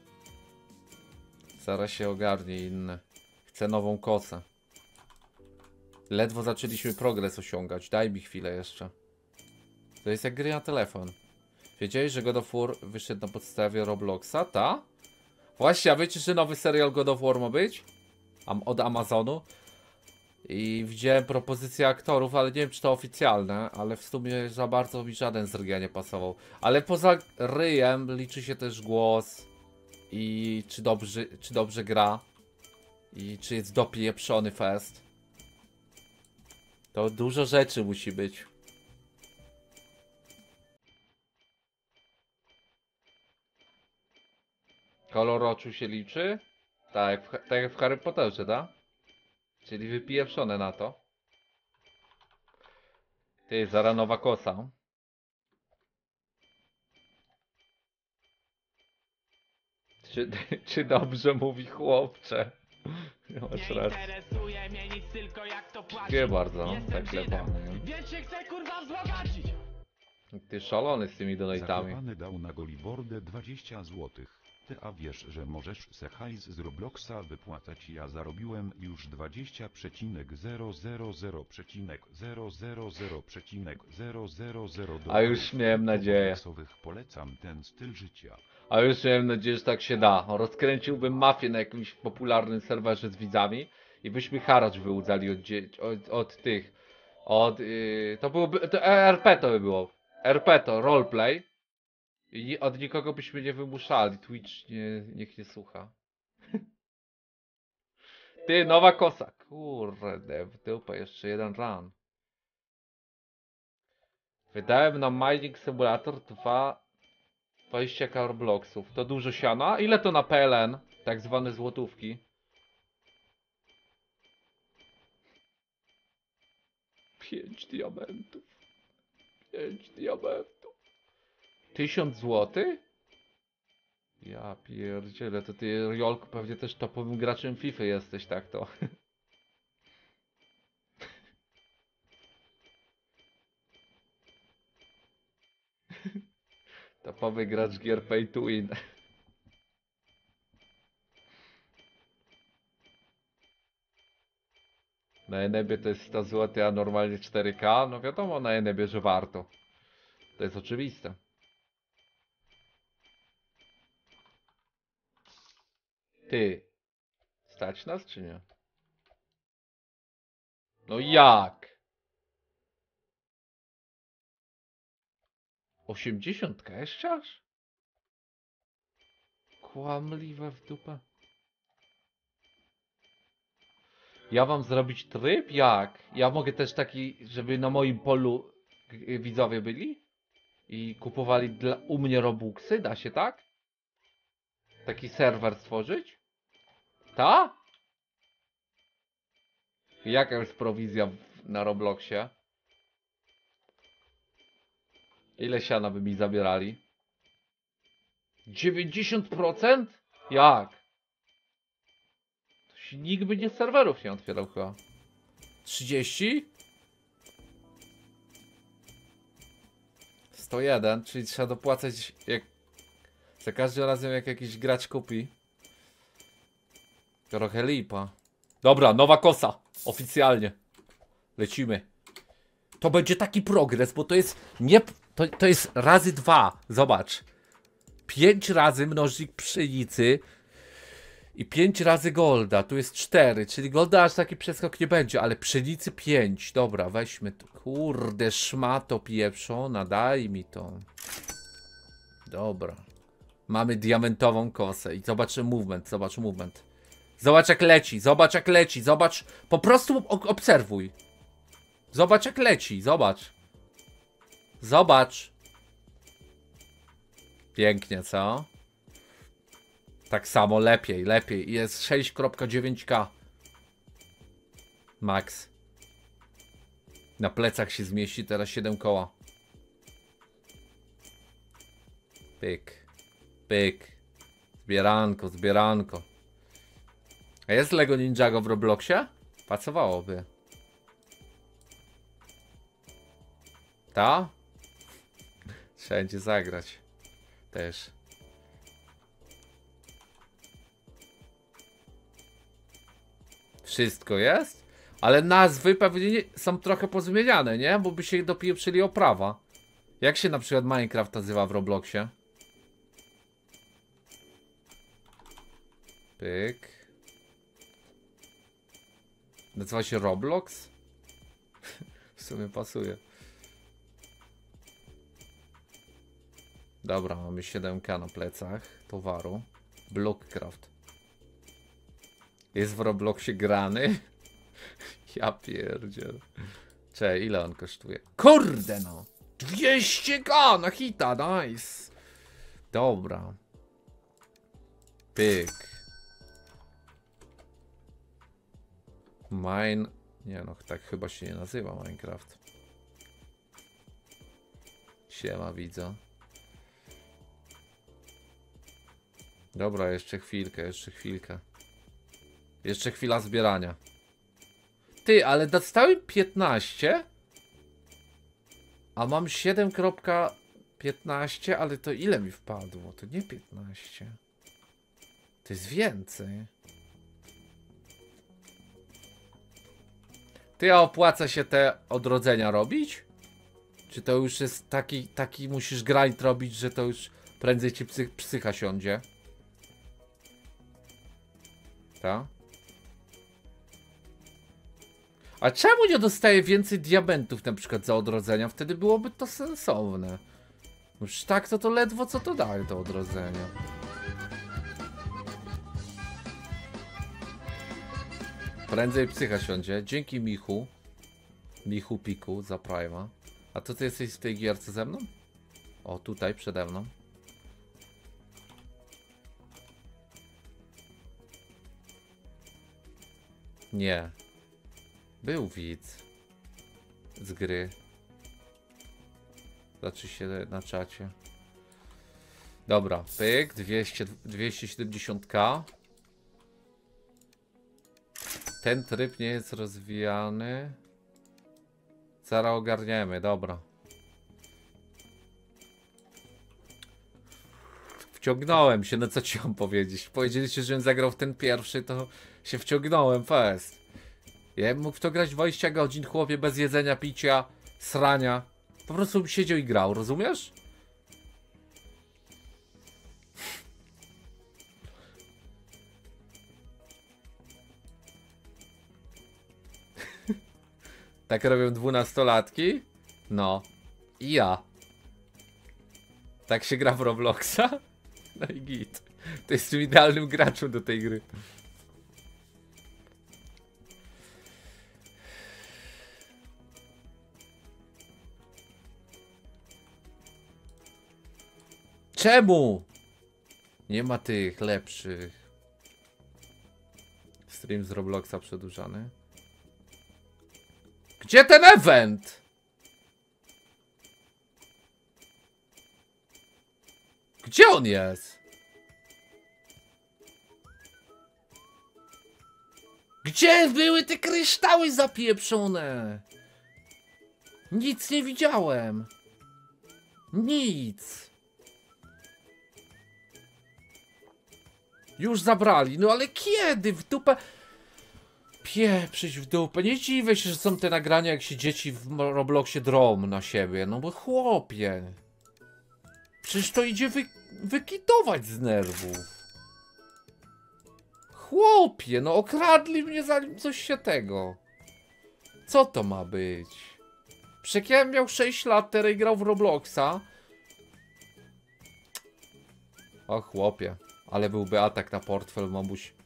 A: Zaraz się ogarnie inne. Chcę nową kosę. Ledwo zaczęliśmy progres osiągać. Daj mi chwilę jeszcze. To jest jak gry na telefon. Wiedziałeś, że God of War wyszedł na podstawie Robloxa? Ta? Właśnie, a wiecie, że nowy serial God of War ma być? Am od Amazonu. I widziałem propozycje aktorów, ale nie wiem, czy to oficjalne. Ale w sumie za bardzo mi żaden z ryja nie pasował. Ale poza ryjem liczy się też głos. I czy dobrze, czy dobrze gra. I czy jest dopieprzony fest. To dużo rzeczy musi być. Kolor oczu się liczy? Tak, tak jak w Harry Potterze, tak? Czyli wypieprzone na to. Ty, zara nowa kosa. Czy, czy dobrze mówi chłopcze? Nie masz racji. Dziękuję bardzo, tak lepany. Ty szalony z tymi donatami.
D: Zaklepany dał na Golibordę dwadzieścia złotych. Ty a wiesz, że możesz se hajs z Robloxa wypłacać, ja zarobiłem już dwadzieścia zero zero zero zero zero zero zero zero
A: A już miałem nadzieję.
D: Polecam ten styl życia.
A: A już miałem nadzieję, że tak się da. Rozkręciłbym mafię na jakimś popularnym serwerze z widzami i byśmy haracz wyłudzali od, od, od tych. Od. Yy, to byłoby. To R P to by było. R P to, roleplay. I od nikogo byśmy nie wymuszali. Twitch nie, niech nie słucha. Ty, nowa kosa. Kurde, w dupę, jeszcze jeden run. Wydałem na Mining Simulator dwa dwadzieścia k Robloxów. To dużo siana? Ile to na P L N? Tak zwane złotówki. Pięć diamentów. Pięć diamentów. Tysiąc złotych? Ja pierdzielę, to ty, Jolku, pewnie też topowym graczem FIFA jesteś, tak to. Topowy gracz gier pay to win. Na Enebie to jest sto złotych, a normalnie cztery K? No wiadomo na Enebie, że warto. To jest oczywiste. Ty. Stać nas czy nie? No jak? osiemdziesiąt K jeszcze aż? Kłamliwe w dupę. Ja mam zrobić tryb? Jak? Ja mogę też taki, żeby na moim polu widzowie byli? I kupowali dla, u mnie Robuxy? Da się tak? Taki serwer stworzyć? Ta? Jaka jest prowizja w, na Robloxie? Ile siana by mi zabierali? dziewięćdziesiąt procent? Jak? To się nikt by nie serwerów nie otwierał chyba. trzydzieści? sto jeden, czyli trzeba dopłacać jak za każdym razem jak jakiś gracz kupi. Trochę lipa. Dobra, nowa kosa. Oficjalnie. Lecimy. To będzie taki progres, bo to jest nie... To, to jest razy dwa. Zobacz. pięć razy mnożnik pszenicy i pięć razy golda. Tu jest cztery, czyli golda aż taki przeskok nie będzie, ale pszenicy pięć. Dobra, weźmy tu. Kurde, szmato pieprzona, daj mi to. Dobra. Mamy diamentową kosę i zobacz movement, zobacz movement. Zobacz jak leci, zobacz jak leci, zobacz. Po prostu obserwuj. Zobacz jak leci, zobacz. Zobacz. Pięknie, co? Tak samo, lepiej, lepiej. Jest sześć przecinek dziewięć K. Max. Na plecach się zmieści teraz siedem koła. Pyk. Pyk. Zbieranko, zbieranko. A jest Lego Ninjago w Robloxie? Pasowałoby. Ta? Wszędzie zagrać. Też. Wszystko jest? Ale nazwy pewnie nie, są trochę pozmieniane, nie? Bo by się dopieprzyli oprawa. Jak się na przykład Minecraft nazywa w Robloxie? Pyk. Nazywa się Roblox? W sumie pasuje. Dobra, mamy siedem K na plecach towaru. Blockcraft. Jest w Robloxie grany? Ja pierdziel. Cześć, ile on kosztuje? Kurde no! dwieście K na hita, nice! Dobra. Pyk. Mine... Nie no, tak chyba się nie nazywa Minecraft. Siema, widzę. Dobra, jeszcze chwilkę, jeszcze chwilkę. Jeszcze chwila zbierania. Ty, ale dostałem piętnaście? A mam siedem kropka piętnaście, ale to ile mi wpadło? To nie piętnaście. To jest więcej. Ty, a opłaca się te odrodzenia robić? Czy to już jest taki, taki musisz grind robić, że to już prędzej ci psy, psycha siądzie? Tak? A czemu nie dostaję więcej diamentów na przykład za odrodzenia? Wtedy byłoby to sensowne. Już tak to to ledwo co to daje to odrodzenia. Prędzej psycha siądzie. Dzięki Michu. Michu Piku za Prima. A to ty jesteś w tej gierce ze mną? O, tutaj przede mną. Nie. Był widz. Z gry. Znaczy się na czacie. Dobra, pyk. dwieście, dwieście siedemdziesiąt ka. Ten tryb nie jest rozwijany. Zaraz ogarniemy, dobra. Wciągnąłem się, no co ci mam powiedzieć? Powiedzieliście, żebym zagrał w ten pierwszy, to się wciągnąłem fest. Ja bym mógł w to grać dwadzieścia godzin, chłopie, bez jedzenia, picia, srania. Po prostu bym siedział i grał, rozumiesz? Tak robią dwunastolatki? No. I ja. Tak się gra w Robloxa? No i git. To jestem idealnym graczem do tej gry. Czemu? Nie ma tych lepszych. Stream z Robloxa przedłużany. Gdzie ten event? Gdzie on jest? Gdzie były te kryształy zapieprzone? Nic nie widziałem. Nic. Już zabrali, no ale kiedy? W dupę... Pieprzyć w dupę. Nie dziwię się, że są te nagrania, jak się dzieci w Robloxie drą na siebie. No bo chłopie. Przecież to idzie wy wykitować z nerwów. Chłopie, no okradli mnie zanim coś się tego. Co to ma być? Przecież ja miał sześć lat, teraz grał w Robloxa. O chłopie. Ale byłby atak na portfel, mamuś.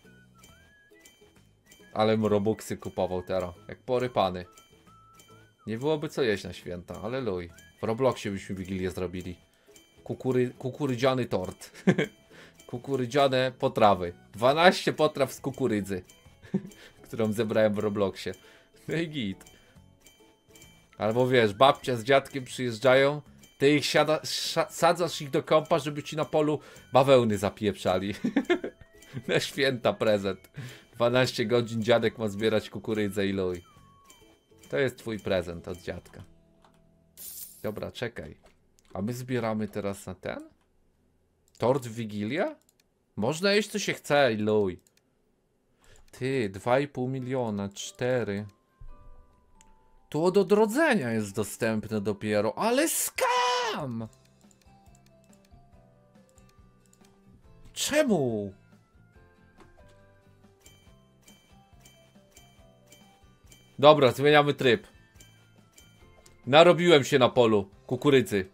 A: Ale mu robuxy kupował teraz, jak porypany. Nie byłoby co jeść na święta, ale luj. W Robloxie byśmy Wigilię zrobili. Kukury, kukurydziany tort. Kukurydziane potrawy. dwanaście potraw z kukurydzy. Którą zebrałem w Robloxie. No i git. Albo wiesz, babcia z dziadkiem przyjeżdżają. Ty ich siada, sadzasz ich do kąpa, żeby ci na polu bawełny zapieprzali. Na święta prezent. dwanaście godzin dziadek ma zbierać kukurydzę i luj. To jest twój prezent od dziadka. Dobra, czekaj. A my zbieramy teraz na ten? Tort w Wigilię? Można jeść co się chce i luj. Ty, dwa i pół miliona, cztery. Tu od odrodzenia jest dostępne dopiero, ale skam! Czemu? Dobra, zmieniamy tryb. Narobiłem się na polu kukurydzy.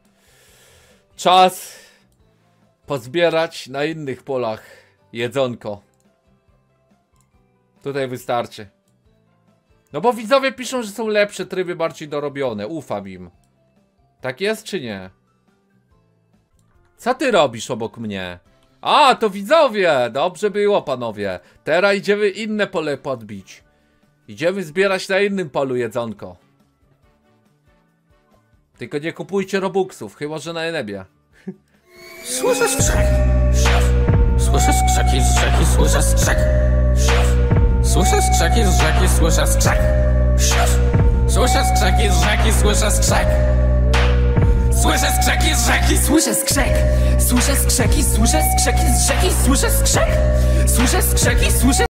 A: Czas pozbierać na innych polach jedzonko. Tutaj wystarczy. No bo widzowie piszą, że są lepsze tryby, bardziej dorobione. Ufam im. Tak jest czy nie? Co ty robisz obok mnie? A, to widzowie! Dobrze było, panowie. Teraz idziemy inne pole podbić. Idziemy zbierać na innym polu jedzonko. Tylko nie kupujcie robuxów, chyba że na Enebie.
F: Słyszę skrzek. Słyszę skrzeki z rzeki, słyszę skrzek. Słyszę skrzeki z rzeki, słyszę skrzek. Słyszę skrzeki z rzeki, słyszę skrzek. Słyszę skrzeki z rzeki, słyszę skrzek. Słyszę skrzeki, słyszę skrzeki z rzeki, słyszę skrzek. Słyszę skrzeki, słyszę